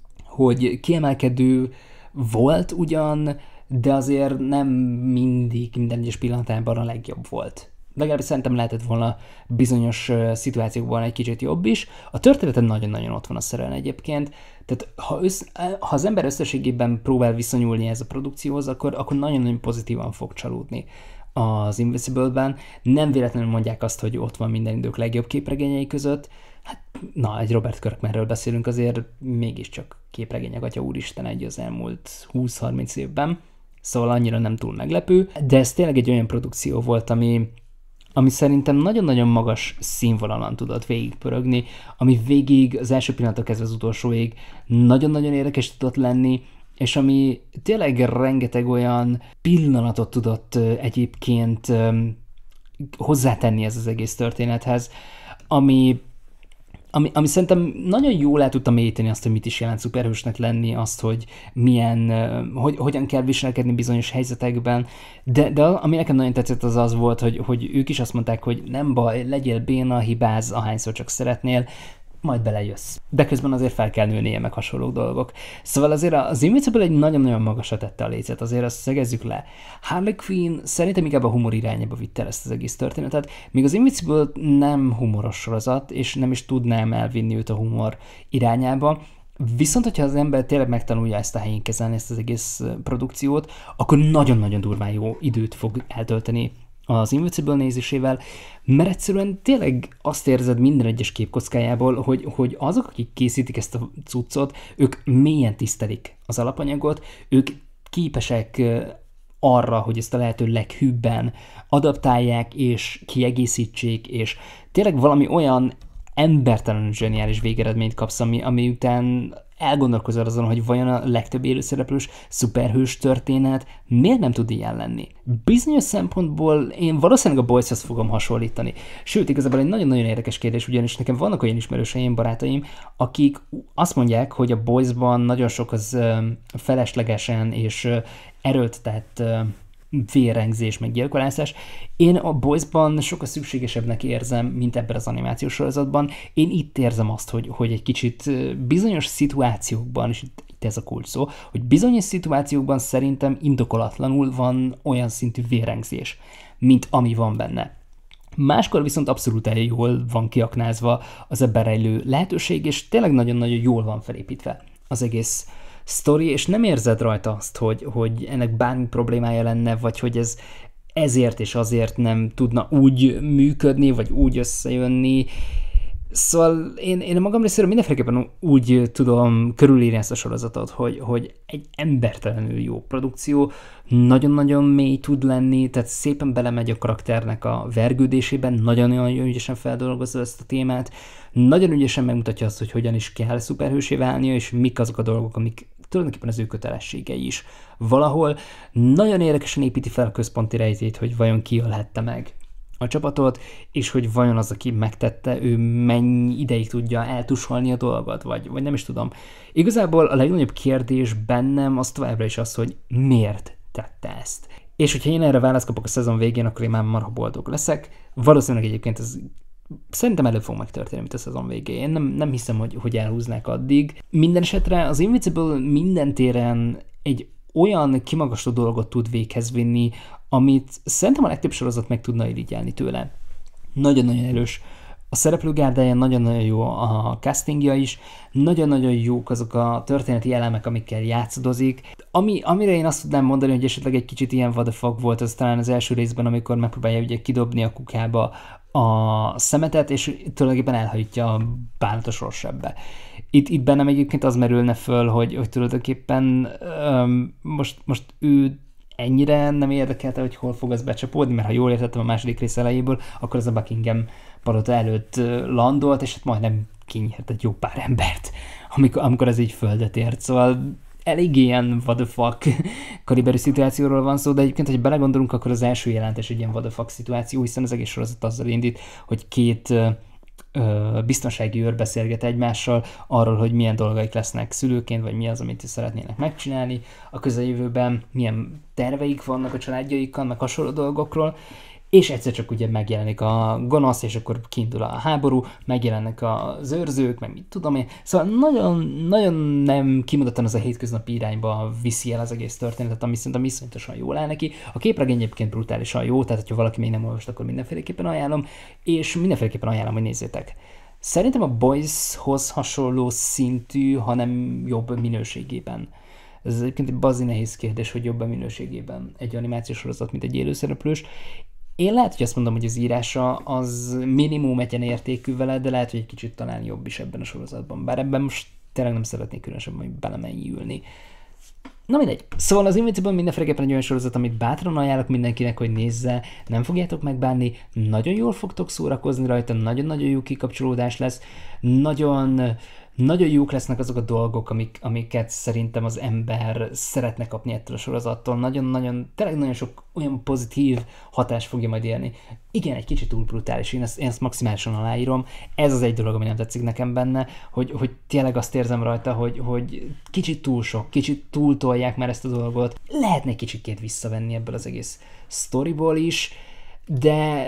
hogy kiemelkedő volt ugyan, de azért nem mindig minden egyes pillanatában a legjobb volt. Legalábbis szerintem lehetett volna bizonyos szituációkban egy kicsit jobb is. A történeten nagyon-nagyon ott van a szerelem egyébként, tehát ha az ember összességében próbál viszonyulni ez a produkcióhoz, akkor nagyon-nagyon pozitívan fog csalódni az Invincible-ben. Nem véletlenül mondják azt, hogy ott van minden idők legjobb képregényei között. Hát, egy Robert Kirkmanről beszélünk, azért mégiscsak képregények, atya úristen, egy az elmúlt 20-30 évben. Szóval annyira nem túl meglepő, de ez tényleg egy olyan produkció volt, ami szerintem nagyon-nagyon magas színvonalon tudott végigpörögni, ami végig az első pillanattól kezdve az utolsóig nagyon-nagyon érdekes tudott lenni, és ami tényleg rengeteg olyan pillanatot tudott egyébként hozzátenni ez az egész történethez, ami szerintem nagyon jól el tudta mélyíteni azt, hogy mit is jelent szuperhősnek lenni, azt, hogy hogyan kell viselkedni bizonyos helyzetekben, de ami nekem nagyon tetszett az volt, hogy ők is azt mondták, hogy nem baj, legyél béna, hibázz, ahányszor csak szeretnél, majd belejössz. De közben azért fel kell nőnie, meg hasonló dolgok. Szóval azért az Invincible egy nagyon-nagyon magasra tette a lécet, azért azt szegezzük le. Harley Quinn szerintem inkább a humor irányába vitte el ezt az egész történetet, míg az Invincible nem humoros sorozat, és nem is tudnám elvinni őt a humor irányába. Viszont, hogyha az ember tényleg megtanulja ezt a helyén kezelni, ezt az egész produkciót, akkor nagyon-nagyon durván jó időt fog eltölteni az Invincible nézésével, mert egyszerűen tényleg azt érzed minden egyes képkockájából, hogy azok, akik készítik ezt a cuccot, ők mélyen tisztelik az alapanyagot, ők képesek arra, hogy ezt a lehető leghűbben adaptálják és kiegészítsék, és tényleg valami olyan embertelenül zseniális végeredményt kapsz, ami után elgondolkozol azon, hogy vajon a legtöbb élőszereplős szuperhős történet miért nem tud ilyen lenni. Bizonyos szempontból én valószínűleg a Boyshoz fogom hasonlítani. Sőt, igazából egy nagyon-nagyon érdekes kérdés, ugyanis nekem vannak olyan ismerőseim, barátaim, akik azt mondják, hogy a Boysban nagyon sok az feleslegesen és erőltetett vérengzés, meg gyilkolászás. Én a Boysban sokkal szükségesebbnek érzem, mint ebben az animációs sorozatban. Én itt érzem azt, hogy egy kicsit bizonyos szituációkban, és itt ez a kulcs szó, hogy bizonyos szituációkban szerintem indokolatlanul van olyan szintű vérengzés, mint ami van benne. Máskor viszont abszolút jól van kiaknázva az ebben rejlő lehetőség, és tényleg nagyon-nagyon jól van felépítve az egész sztori, és nem érzed rajta azt, hogy ennek bármi problémája lenne, vagy hogy ez ezért és azért nem tudna úgy működni, vagy úgy összejönni. Szóval én magam részéről mindenféleképpen úgy tudom körülírni ezt a sorozatot, hogy egy embertelenül jó produkció, nagyon-nagyon mély tud lenni, tehát szépen belemegy a karakternek a vergődésében, nagyon-nagyon ügyesen feldolgozza ezt a témát, nagyon ügyesen megmutatja azt, hogy hogyan is kell szuperhősé válnia, és mik azok a dolgok, amik tulajdonképpen az ő kötelességei is. Valahol nagyon érdekesen építi fel a központi rejtét, hogy vajon ki ölhette meg a csapatot, és hogy vajon az, aki megtette, ő mennyi ideig tudja eltusolni a dolgot, vagy nem is tudom. Igazából a legnagyobb kérdés bennem az továbbra is az, hogy miért tette ezt. És hogyha én erre választ kapok a szezon végén, akkor én már marha boldog leszek. Valószínűleg egyébként ez szerintem előbb fog megtörténni, mint a szezon végén. Én nem hiszem, hogy elhúznák addig. Minden esetre az Invincible minden téren egy olyan kimagasló dolgot tud véghez vinni, amit szerintem a legtöbb sorozat meg tudna irigyelni tőle. Nagyon-nagyon erős. A szereplőgárdája nagyon-nagyon jó, a castingja is, nagyon-nagyon jók azok a történeti elemek, amikkel játszadozik. Amire én azt tudnám mondani, hogy esetleg egy kicsit ilyen what the fuck volt, az talán az első részben, amikor megpróbálja ugye kidobni a kukába a szemetet, és tulajdonképpen elhajtja a bánatos rossebbe. Itt bennem egyébként az merülne föl, hogy tulajdonképpen most ő ennyire nem érdekelte, hogy hol fog ez becsapódni, mert ha jól értettem a második rész elejéből, akkor ez a Buckingham palota előtt landolt, és hát majdnem kinyert egy jó pár embert, amikor ez így földet ért. Szóval elég ilyen what the fuck kaliberű szituációról van szó, de egyébként, hogy belegondolunk, akkor az első jelentés egy ilyen what the fuck szituáció, hiszen az egész sorozat azzal indít, hogy két biztonsági őr beszélget egymással arról, hogy milyen dolgaik lesznek szülőként, vagy mi az, amit szeretnének megcsinálni a közeljövőben, milyen terveik vannak a családjaikkal, meg hasonló dolgokról, és egyszer csak ugye megjelenik a gonosz, és akkor kiindul a háború, megjelennek az őrzők, meg mit tudom én. Szóval nagyon, nagyon nem kimondottan az a hétköznapi irányba viszi el az egész történetet, ami szerintem iszonyatosan jól áll neki. A képregény egyébként brutálisan jó, tehát ha valaki még nem olvast, akkor mindenféleképpen ajánlom, és mindenféleképpen ajánlom, hogy nézzétek. Szerintem a Boyshoz hasonló szintű, hanem jobb minőségében. Ez egyébként egy bazi nehéz kérdés, hogy jobb minőségében egy animációs sorozat, mint egy élőszereplős. Én lehet, hogy azt mondom, hogy az írása az minimum egyenértékű vele, de lehet, hogy egy kicsit talán jobb is ebben a sorozatban. Bár ebben most tényleg nem szeretnék különösebben belemenjülni. Na mindegy. Szóval az Invincible mindenféleképpen egy olyan sorozat, amit bátran ajánlok mindenkinek, hogy nézze, nem fogjátok megbánni, nagyon jól fogtok szórakozni rajta, nagyon-nagyon jó kikapcsolódás lesz, nagyon jók lesznek azok a dolgok, amiket szerintem az ember szeretne kapni ettől a sorozattól. Tényleg nagyon sok olyan pozitív hatást fogja majd élni. Igen, egy kicsit túl brutális, én ezt maximálisan aláírom. Ez az egy dolog, ami nem tetszik nekem benne, hogy tényleg azt érzem rajta, hogy kicsit túl sok, kicsit túl tolják már ezt a dolgot. Lehetne egy kicsikét visszavenni ebből az egész sztoriból is, de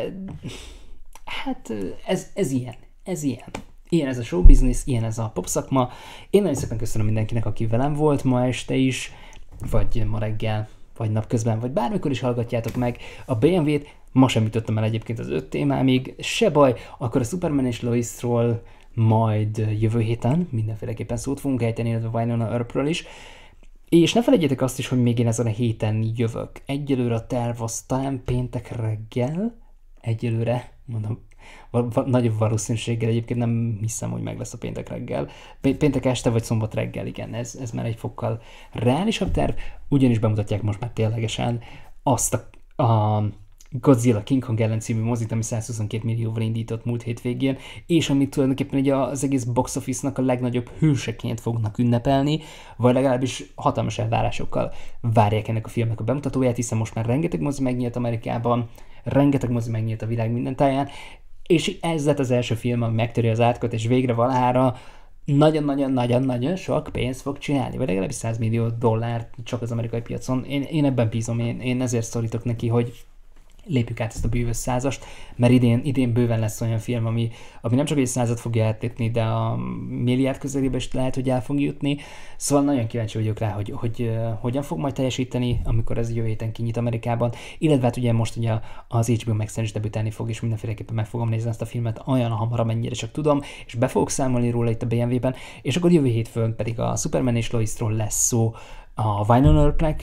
hát ez ilyen. Ilyen ez a show business, ilyen ez a popszakma. Én nagyon szépen köszönöm mindenkinek, aki velem volt ma este is, vagy ma reggel, vagy napközben, vagy bármikor is hallgatjátok meg a BMW-t. Ma sem ütöttem el egyébként az 5 témámig, se baj, akkor a Superman és Loisról majd jövő héten mindenféleképpen szót fogunk ejteni, illetve Wynonna Earpről is. És ne felejtjétek azt is, hogy még én ezen a héten jövök. Egyelőre a terv az talán péntek reggel, egyelőre, mondom, nagyobb valószínűséggel egyébként nem hiszem, hogy meg lesz a péntek reggel. Péntek este vagy szombat reggel, igen, ez már egy fokkal reálisabb terv, ugyanis bemutatják most már ténylegesen azt a Godzilla King Kong ellen című mozit, ami 122 millióval indított múlt hétvégén, és amit tulajdonképpen ugye az egész box office-nak a legnagyobb hőseként fognak ünnepelni, vagy legalábbis hatalmas elvárásokkal várják ennek a filmnek a bemutatóját, hiszen most már rengeteg mozi megnyílt Amerikában, rengeteg mozi megnyílt a világ minden táján, és ez lett az első film, ami megtöri az átkot, és végre valahára nagyon-nagyon-nagyon-nagyon sok pénzt fog csinálni, vagy legalábbis 100 millió dollár csak az amerikai piacon. Én ebben bízom, én ezért szorítok neki, hogy lépjük át ezt a bűvös százast, mert idén bőven lesz olyan film, ami nem csak egy százat fogja átlépni, de a milliárd közelébe is lehet, hogy el fog jutni. Szóval nagyon kíváncsi vagyok rá, hogy hogyan fog majd teljesíteni, amikor ez jövő héten kinyit Amerikában. Illetve hát ugye most ugye az HBO Max-en is debütálni fog, és mindenféleképpen meg fogom nézni ezt a filmet olyan hamar, amennyire csak tudom, és be fogok számolni róla itt a BMW-ben, és akkor jövő hétfőn pedig a Superman és Loisról lesz szó, a Wynonna Earpnek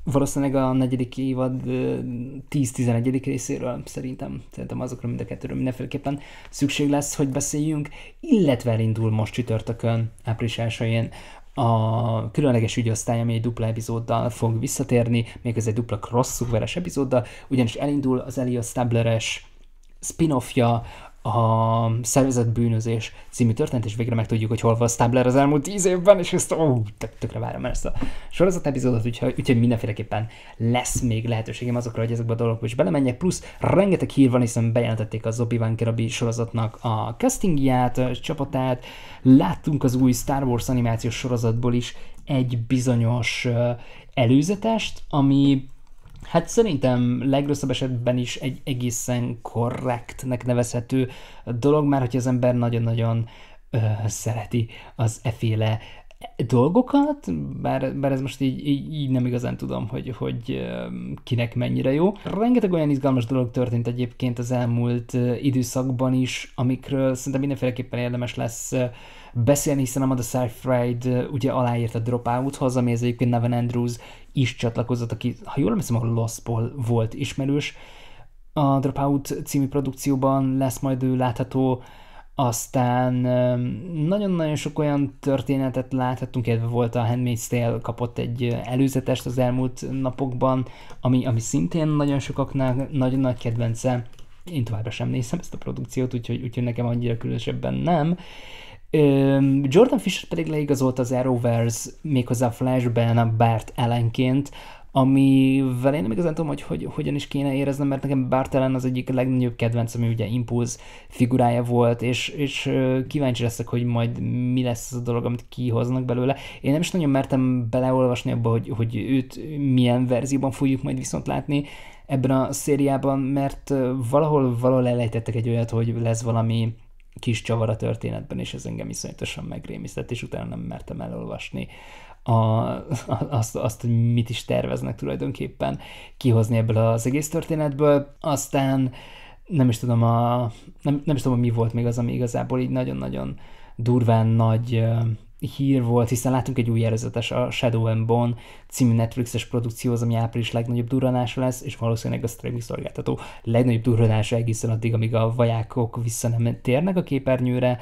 valószínűleg a negyedik évad 10-11. részéről szerintem azokra mind a kettőről mindenféleképpen szükség lesz, hogy beszéljünk, illetve elindul most csütörtökön, április 1-én a különleges ügyosztály, ami egy dupla epizóddal fog visszatérni, méghozzá egy dupla crossoveres epizóddal, ugyanis elindul az Elias Stabler-es spin-offja, a Szervezett bűnözés című történet, és végre megtudjuk, hogy hol van Stabler az elmúlt 10 évben, és ezt tökre várom ezt a sorozat epizódot, úgyhogy mindenféleképpen lesz még lehetőségem azokra, hogy ezekbe a dolgokba is belemenjek, plusz rengeteg hír van, hiszen bejelentették az Obi-Wan Kenobi sorozatnak a castingját, a csapatát, láttunk az új Star Wars animációs sorozatból is egy bizonyos előzetest, ami hát szerintem legrosszabb esetben is egy egészen korrektnek nevezhető dolog, már hogy az ember nagyon-nagyon szereti az efféle dolgokat, bár ez most így nem igazán tudom, hogy kinek mennyire jó. Rengeteg olyan izgalmas dolog történt egyébként az elmúlt időszakban is, amikről szerintem mindenféleképpen érdemes lesz beszélni, hiszen Amanda Seyfried ugye aláírt a Dropouthoz, ami ez egyébként Neven Andrews is csatlakozott, aki, ha jól emlékszem, a Lostból volt ismerős. A Dropout című produkcióban lesz majd ő látható, aztán nagyon-nagyon sok olyan történetet láthattunk, illetve volt a Handmaid's Tale, kapott egy előzetest az elmúlt napokban, ami szintén nagyon sokaknak nagyon nagy kedvence. Én továbbra sem nézem ezt a produkciót, úgyhogy nekem annyira különösebben nem. Jordan Fisher pedig leigazolta az Arrowverse méghozzá a Flashben a Bart Allenként, amivel én nem igazán tudom, hogy hogyan is kéne éreznem, mert nekem Bart Allen az egyik legnagyobb kedvenc, ami ugye Impulse figurája volt, és kíváncsi leszek, hogy majd mi lesz az a dolog, amit kihoznak belőle. Én nem is nagyon mertem beleolvasni abba, hogy őt milyen verzióban fogjuk majd viszont látni ebben a szériában, mert valahol elejtettek egy olyat, hogy lesz valami kis csavar a történetben, és ez engem iszonyatosan megrémisztett, és utána nem mertem elolvasni azt, hogy mit is terveznek tulajdonképpen kihozni ebből az egész történetből. Aztán nem is tudom, mi volt még az, ami igazából így nagyon-nagyon durván nagy hír volt, hiszen látunk egy új előzetes, a Shadow and Bone című Netflixes produkció, az, ami április legnagyobb durranása lesz, és valószínűleg a streaming szolgáltató legnagyobb durranása egészen addig, amíg a vajákok vissza nem térnek a képernyőre.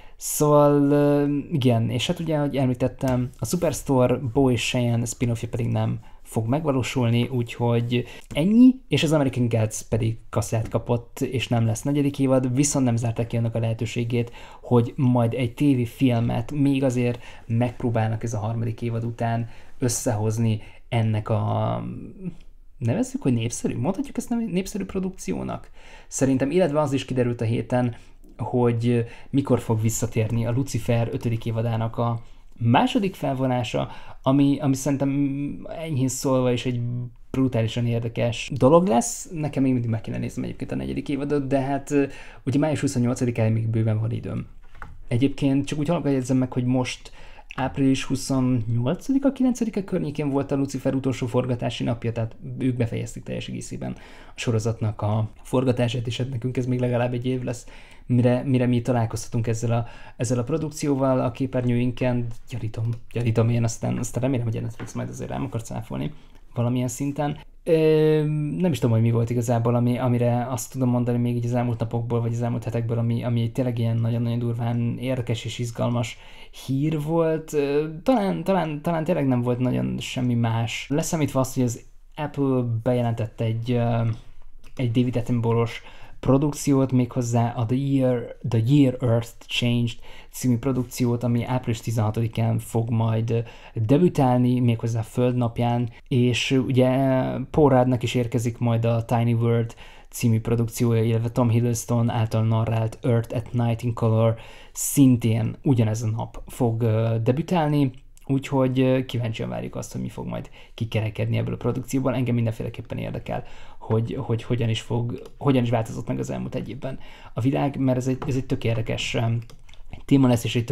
Szóval igen, és hát ugye, ahogy említettem, a Superstore Bo és Cheyenne spin-offja pedig nem fog megvalósulni, úgyhogy ennyi, és az American Gods pedig kasszát kapott, és nem lesz negyedik évad, viszont nem zárták ki annak a lehetőségét, hogy majd egy tévéfilmet még azért megpróbálnak ez a harmadik évad után összehozni ennek a... nevezzük, hogy népszerű? Mondhatjuk ezt népszerű produkciónak? Szerintem, illetve az is kiderült a héten, hogy mikor fog visszatérni a Lucifer 5. évadának a második felvonása, ami szerintem enyhén szólva is egy brutálisan érdekes dolog lesz. Nekem még mindig meg kéne néznem egyébként a 4. évadot, de hát ugye május 28-áig még bőven van időm. Egyébként csak úgy jegyzem meg, hogy most április 28-a, 9-a környékén volt a Lucifer utolsó forgatási napja, tehát ők befejezték teljes egészében a sorozatnak a forgatását, és hát nekünk ez még legalább egy év lesz, mire mi találkozhatunk ezzel a produkcióval a képernyőinken. Gyarítom én, aztán remélem, hogy a Netflix majd azért rám akar cáfolni valamilyen szinten. Nem is tudom, hogy mi volt igazából, amire azt tudom mondani még így az elmúlt napokból, vagy az elmúlt hetekből, ami tényleg ilyen nagyon-nagyon durván érdekes és izgalmas hír volt. Talán tényleg nem volt nagyon semmi más. Leszámítva azt, hogy az Apple bejelentett egy David Attenborough-os produkciót, méghozzá a The Year Earth Changed című produkciót, ami április 16-án fog majd debütálni, méghozzá Földnapján, és ugye Paul Ruddnak is érkezik majd a Tiny World című produkciója, illetve Tom Hiddleston által narrált Earth at Night in Color szintén ugyanezen nap fog debütálni, úgyhogy kíváncsian várjuk azt, hogy mi fog majd kikerekedni ebből a produkcióban. Engem mindenféleképpen érdekel, hogy hogyan is változott meg az elmúlt egy évben a világ, mert ez egy tök érdekes téma lesz, és egy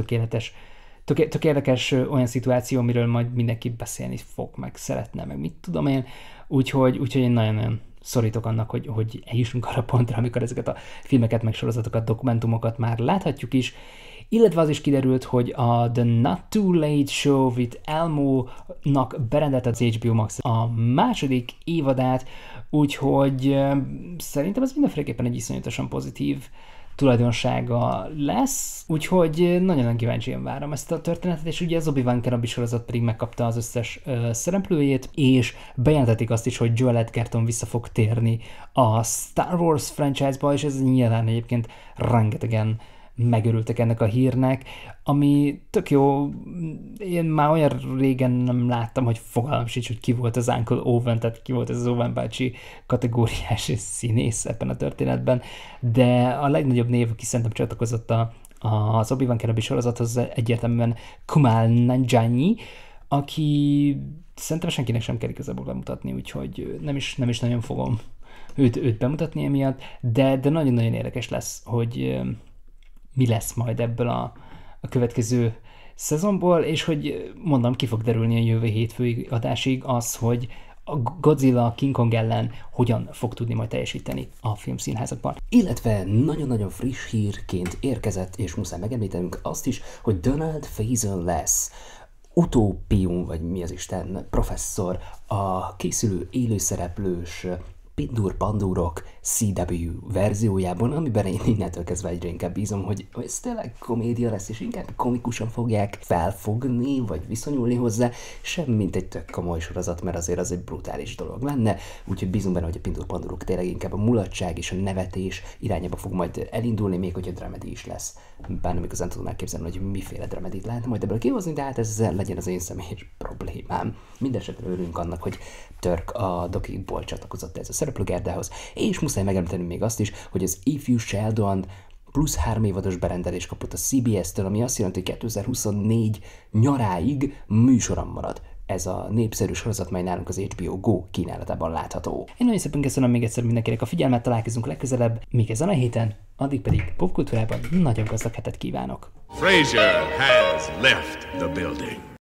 tök érdekes olyan szituáció, amiről majd mindenki beszélni fog, meg szeretne, meg mit tudom én. Úgyhogy én nagyon-nagyon szorítok annak, hogy eljussunk arra pontra, amikor ezeket a filmeket, meg sorozatokat, dokumentumokat már láthatjuk is, illetve az is kiderült, hogy a The Not Too Late Show with Elmo-nak berendelt az HBO Max a második évadát, úgyhogy szerintem ez mindenféleképpen egy iszonyatosan pozitív tulajdonsága lesz, úgyhogy nagyon-nagyon kíváncsian várom ezt a történetet, és ugye az Obi-Wan Kenobi sorozat pedig megkapta az összes szereplőjét, és bejelentették azt is, hogy Joel Edgerton vissza fog térni a Star Wars franchise-ba, és ez nyilván egyébként rengetegen megörültek ennek a hírnek, ami tök jó. Én már olyan régen nem láttam, hogy fogalmam sincs, hogy ki volt az Uncle Owen, tehát ki volt ez az Owen bácsi kategóriás színész ebben a történetben, de a legnagyobb név, aki szerintem csatlakozott az Obi-Wan Kenobi sorozathoz, egyértelműen Kumail Nanjiani, aki szerintem senkinek sem kell igazából bemutatni, úgyhogy nem is nagyon fogom őt bemutatni emiatt, de nagyon-nagyon érdekes lesz, hogy mi lesz majd ebből a következő szezonból, és hogy mondom, ki fog derülni a jövő hétfői adásig az, hogy a Godzilla King Kong ellen hogyan fog tudni majd teljesíteni a filmszínházakban. Illetve nagyon-nagyon friss hírként érkezett, és muszáj megemlítenünk azt is, hogy Donald Faison lesz utópium, vagy mi az Isten, professzor a készülő élőszereplős Pindur Pandurok CW verziójában, amiben én innentől kezdve egyre inkább bízom, hogy ez tényleg komédia lesz, és inkább komikusan fogják felfogni, vagy viszonyulni hozzá, sem mint egy tök komoly sorozat, mert azért az egy brutális dolog lenne, úgyhogy bízom benne, hogy a Pindur Pandurok tényleg inkább a mulatság és a nevetés irányába fog majd elindulni, még hogy a dramedy is lesz. Bár nem igazán tudom elképzelni, hogy miféle dramedit lehet majd ebből kihozni, de hát ez legyen az én személyes problémám. Mindenesetre örülünk annak, hogy Törk a Dokiból csatlakozott ez a szereplőgárdához, és muszáj megemlíteni még azt is, hogy az If Sheldon plusz 3 évados berendelést kapott a CBS-től, ami azt jelenti, hogy 2024 nyaráig műsoron marad. Ez a népszerű sorozat, mely nálunk az HBO Go kínálatában látható. Én nagyon szépen köszönöm még egyszer mindenkinek a figyelmet, találkozunk legközelebb, még ezen a héten, addig pedig popkultúrában nagyon gazdag hetet kívánok. Frasier has left the building.